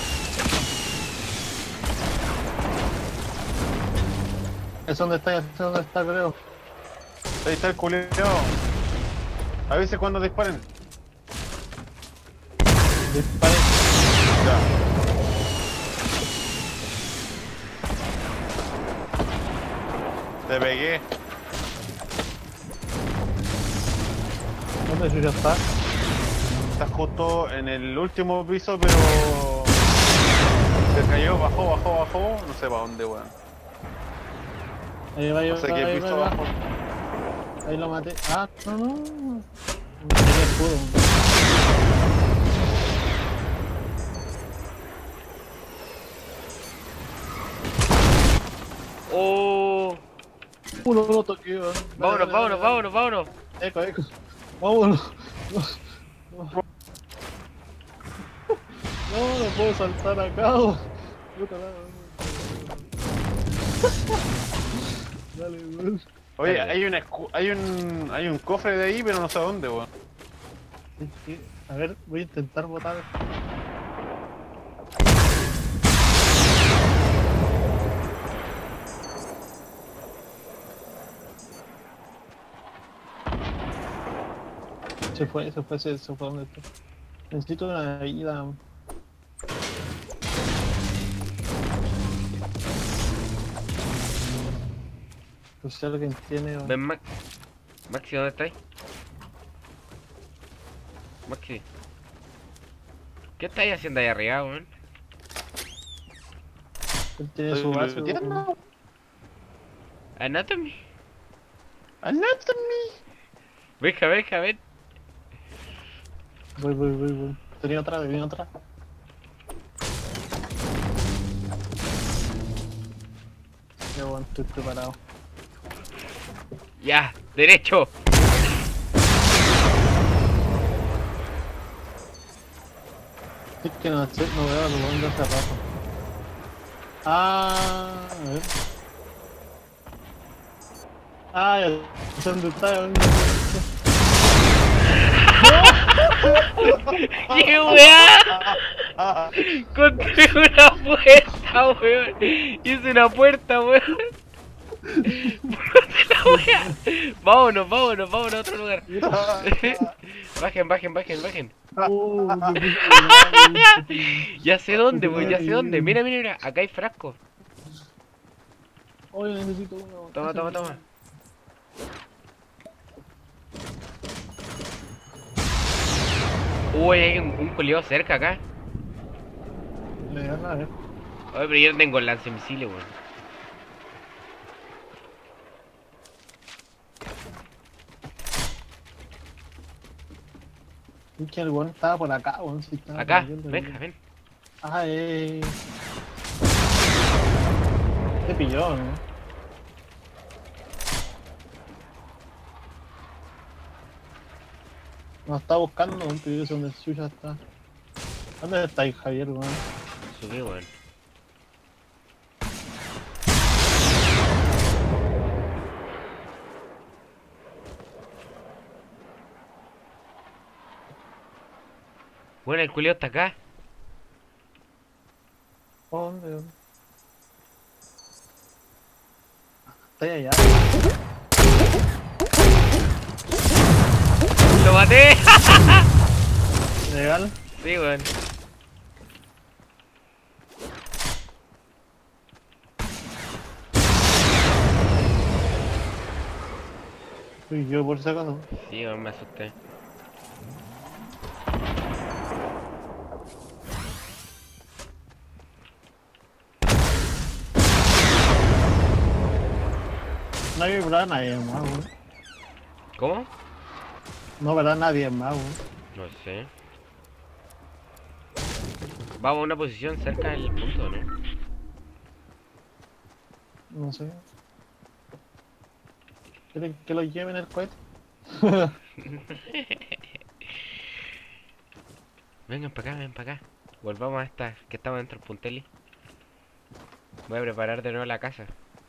Es donde está, es donde está, creo. Ahí está el culeado. A veces cuando disparen. Dispare. Ya. Te pegué. ¿Dónde ya está? Estás justo en el último piso, pero se cayó, bajó, bajó, bajó. No sé para dónde, weón. Ahí va, ahí No va, sé ahí qué va, piso ahí va. bajó. Ahí lo maté. Ah, no, no. No tenía escudo. Oh. Uno no toqué, weón. Dale, Vámonos, dale, vámonos, dale, vámonos, vámonos. dale. Eco, eco. Vámonos. No, no. No, no puedo saltar acá, weón. Puta, dale, dale. Dale, weón. Oye, Dale. hay, una, escu- hay, un, hay un cofre de ahí, pero no sé dónde, weón. Sí, sí. A ver, voy a intentar botar. Se fue, se fue, se, se fue donde está. Necesito una ayuda. Pues si alguien tiene. Ven, Max. Maxi, ¿dónde estáis? Maxi. ¿Qué estáis haciendo ahí arriba, weón? Él tiene su Estoy base. looteando. Anatomy. Anatomy. Venga, venga, ven. Voy, voy, voy, voy. Tenía otra, tenía otra. Ya, bueno, estoy preparado. Ya, derecho. Es que no sé, no veo lo dónde hace rato. Ah, a ver. Ah, ya sé dónde está, dónde está. ¡Qué weá! Construí una puerta, weón. Hice una puerta, weón. La weá. Vámonos, vámonos, vámonos a otro lugar. Bajen, bajen, bajen, bajen. Uh, me puse a llorar, Ya sé dónde, weón, ya sé dónde. Mira, mira, mira. Acá hay frascos. Oye, necesito uno. Toma, toma, toma. Uy, hay un, un culiao cerca acá. Le dan a ver. Oye, pero yo no tengo lanzamisiles, weón. Es que el weón estaba por acá, weón. Si estaba Acá, por aquí, venga, ven. Ah, eh. Te pilló, ¿no? Nos está buscando, un pedido donde suya está. ¿Dónde está ahí, Javier, weón? Subí, weón. Bueno, el culiao está acá. ¿Dónde? ¿Dónde? Está ahí allá. ¡Lo maté! Legal. Sí, weón. Fui yo por si acaso. Sí, weón, me asusté. No hay verdad nadie más, weón. ¿Cómo? No verdad nadie más, weón. No sé. Vamos a una posición cerca del punto, ¿no? No sé. ¿Quieren que lo lleven el cohete? Vengan para acá, ven para acá. Volvamos a esta que estaba dentro del punteli. Voy a preparar de nuevo la casa.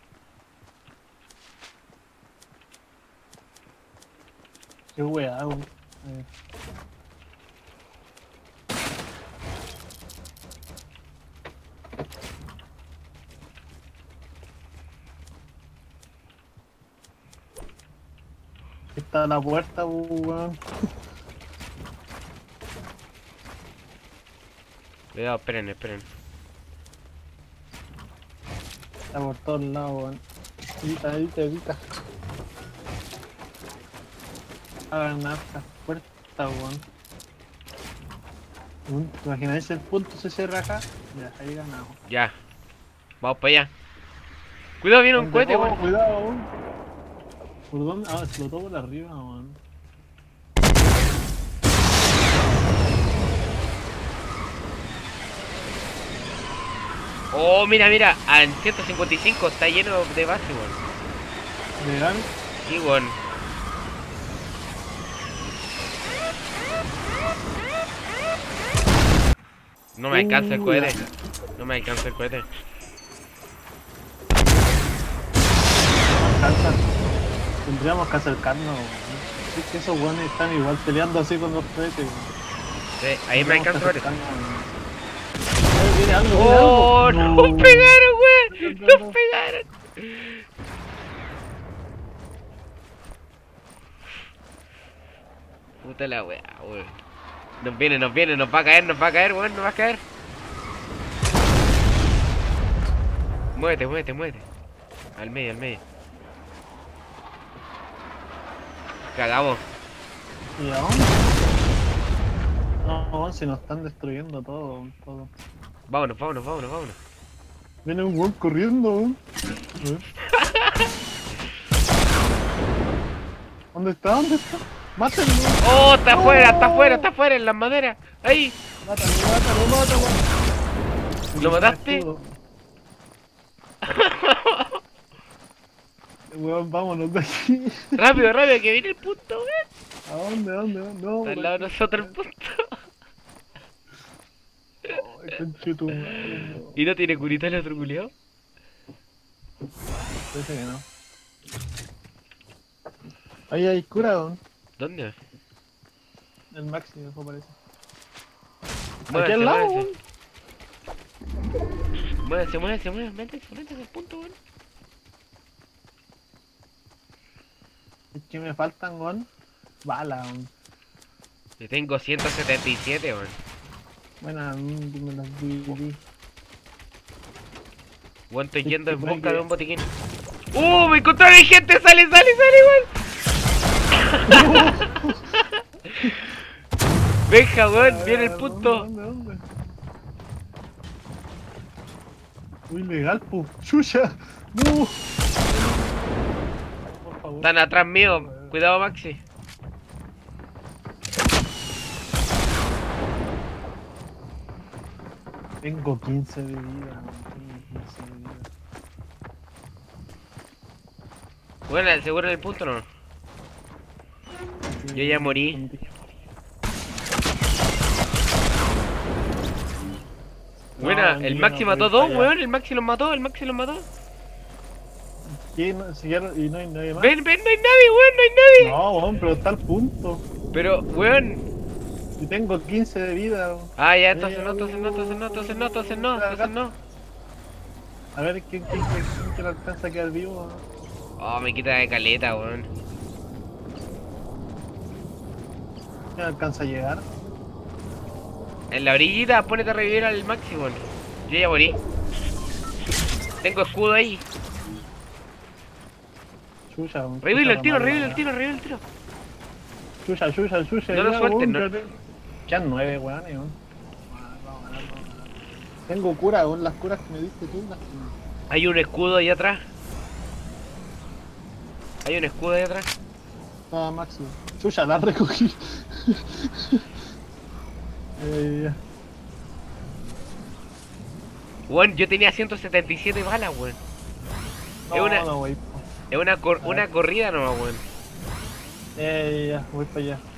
Qué weá, weón. Eh. Aquí está la puerta, weón. Cuidado, esperen, esperen. Está por todos lados, weón. Evita, evita, evita. Hagan esta puerta, weón. Weón, ¿te imaginas si el punto se cierra acá? Ya, ahí ganamos. Ya. Vamos para allá. Cuidado, viene un ¿Dónde? cohete, Oh, weón. cuidado, weón. ¿Por dónde? Ah, explotó por arriba, weón. Oh, mira, mira. En ciento cincuenta y cinco está lleno de base, weón. ¿Legal? Sí, weón. No me alcanza el Uh, cohete. ya. No me alcanza el cohete. Alcanza. Tendríamos que acercarnos, weón. Es que esos weones están igual peleando así con los cohetes, weón. Sí, ahí me alcanzo a ver. Tendríamos que acercarnos, weón. Eh, viene algo, viene ¡Oh! algo. ¡Nos pegaron, weón! No, no, ¡Nos no. pegaron! Puta la weá, weón. Nos viene, nos viene, nos va a caer, nos va a caer, weón, nos va a caer. Muévete, muévete, muévete. Al medio, al medio. Cagamos. ¿Y a dónde? No, weón, si nos están destruyendo todo, todo. Vámonos, vámonos, vámonos, vámonos. Viene un weón corriendo, weón. A ver. ¿Dónde está? ¿Dónde está? ¡Mátenlo! ¡Oh! Está ¡No! afuera, está afuera, está afuera en las maderas. ¡Ahí! ¡Mátalo, mátalo, mátalo! ¿Lo mataste? Weón, vámonos de aquí. Rápido, rápido, que viene el punto, weón. ¿A dónde, a dónde? No, Está al lado de nosotros el punto. Ay, conchetumadre, no. ¿Y no tiene curita el otro culiao? Parece que no. Ahí hay cura, weón. ¿Dónde? El máximo, eso parece. Aquí Muévese, al lado, muévese. weón. Muévese, muévese, muévese, métese, métese al punto, weón. Es que me faltan, weón, balas, weón. Yo tengo ciento setenta y siete, weón. Buena, mm, me las dividí. Weón, estoy Sí, yendo en sí, busca que- de un botiquín. ¡Uh! ¡Me encontraron gente! ¡Sale, sale, sale, weón! Venga, weón, viene el punto. ¿Dónde, dónde, dónde? Muy legal, pu. ¡Chucha! ¡No! Por favor. Están atrás mío. Cuidado, Maxi. Tengo quince de vida, weón. Tengo quince de vida. Bueno, ¿seguro en el punto o no? Yo ya morí. Buena, No, el yo Maxi no mató voy dos, para allá. weón. El Maxi los mató, el Maxi los mató. ¿Qué? ¿No, siguieron? ¿Y no hay nadie más? Ven, ven, no hay nadie, weón, no hay nadie. No, weón, pero está al punto. Pero, weón. Y tengo quince de vida, weón. Ah, ya, entonces no, entonces no, entonces no, entonces no, entonces no, entonces no. A ver, ¿quién, quién, quién, quién que le alcanza a quedar vivo? Oh, me quita de caleta, weón. ¿Quién alcanza a llegar? En la orillita, ponete a revivir al Maxi, weón. Yo ya morí. Tengo escudo ahí. Chucha, weón. Revívelo el Chucha, tiro, la revívelo mala. el tiro, revívelo el tiro. Chucha, chucha, chucha. No lo ya, sueltes, weón, no. quédate. Quedan nueve, weón, weón. Vamos, vamos, vamos, vamos. Tengo cura, weón, las curas que me diste tú, las Hay un escudo ahí atrás. Hay un escudo ahí atrás. Ah, máximo. Chucha, la recogí. eh, Weón, yo tenía ciento setenta y siete balas, weón. no, Es una- no, wey. Es una, cor una corrida nomás, weón. Eh, ya, voy para allá.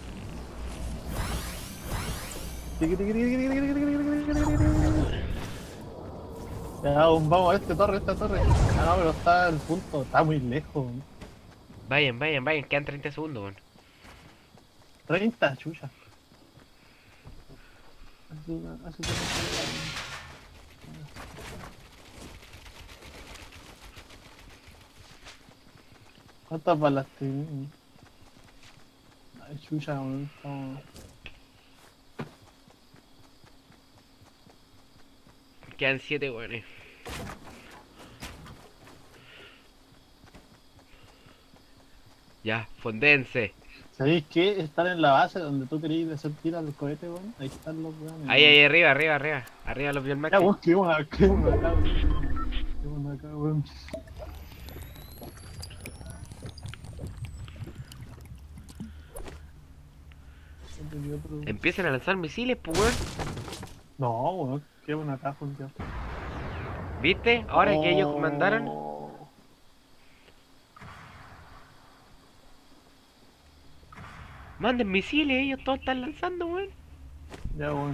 Tiqui, tiqui, tiqui, tiqui, tiqui, tiqui, tiqui, tiqui, tiqui, tiqui. Ya, vamos a este torre, esta torre. Ah, no, pero está el punto, está muy lejos. Vayan, vayan, vayan, quedan treinta segundos, weón. treinta, chucha. Así, así, así. ¿Cuántas balas tengo? Ay, chucha, weón, estamos... Quedan siete, weones. Ya, fondense. ¿Sabéis qué? Estar en la base donde tú querías hacer tiras del cohete, weón. Ahí están los weones. Ahí, ahí, arriba, arriba, arriba. Arriba los vio el Maxi. Ya, weón, quedemos acá, quedemos acá, weón. Quedemos acá, weón. Otro, otro. Empiezan a lanzar misiles, pues, weón. No, weón, quedemos acá, juntos. ¿Viste? Ahora que ellos mandaron. Oh. Manden misiles, ellos todos están lanzando, weón. Ya, weón.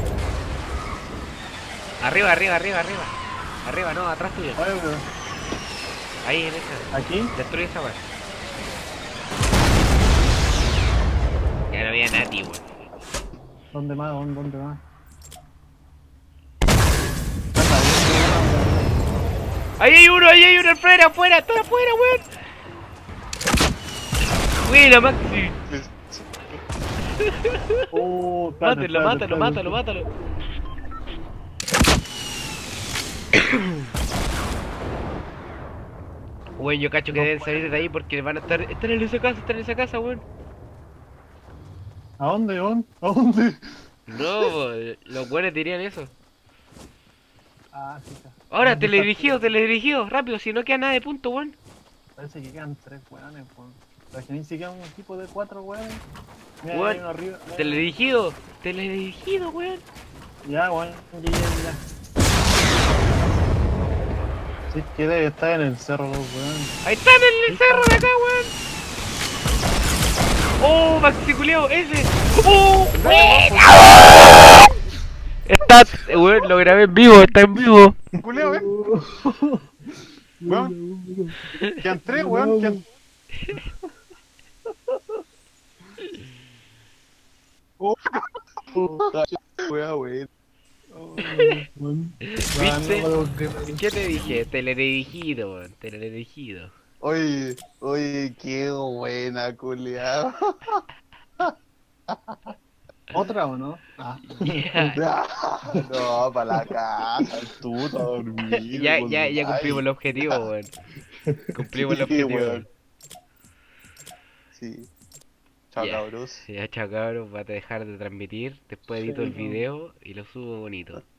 Arriba, arriba, arriba, arriba. Arriba, no, atrás tuyo. Oye, weón. Ahí en esa. ¿Aquí? Destruye esa weá. Ya no había nadie, weón. ¿Dónde más? ¿Dónde, dónde más? Ahí hay uno, ahí hay uno afuera, afuera, está afuera, weón. Buena, Maxi. Oh, espérate, Mátalo, espérate, mátalo, espérate. mátalo, mátalo. Weón, yo cacho que deben salir de ahí porque van a estar. Están en esa casa, están en esa casa, weón. ¿A dónde, dónde? ¿A dónde? No, po, los weones dirían eso. Ah, sí, está. Ahora, ¿Dónde está? teledirigido, teledirigido, rápido, si no queda nada de punto, weón. Parece que quedan tres weones, weón. Pero es que ni siquiera un equipo de cuatro weones. Mira, Weón, hay uno arriba. Mira. Teledirigido, teledirigido, weón. Ya, weón, ya, ya, ya. Sí, que debe estar en el cerro, los weones. Ahí están en el cerro de acá, weón. Oh, Maxi culiao, ese. Oh, weón. Está, weón, lo grabé en vivo, está en vivo. Culeo, ¿eh? Weón. Quedan tres, weón. Quedan... Oh, weón, weón. ¿Viste? ¿Qué te dije? Teledirigido, weón, teledirigido. Oye, oye, qué buena, culiao. ¿Otra o no? Ah. Ya, No, para la casa, tú, a dormir. ya, con ya, su ya cumplimos el like. objetivo, weón. Cumplimos el Sí, objetivo. weón. Sí. Chao, Ya. cabros. Ya, chao cabros, voy a dejar de transmitir. Después edito el Sí, no. video y lo subo bonito.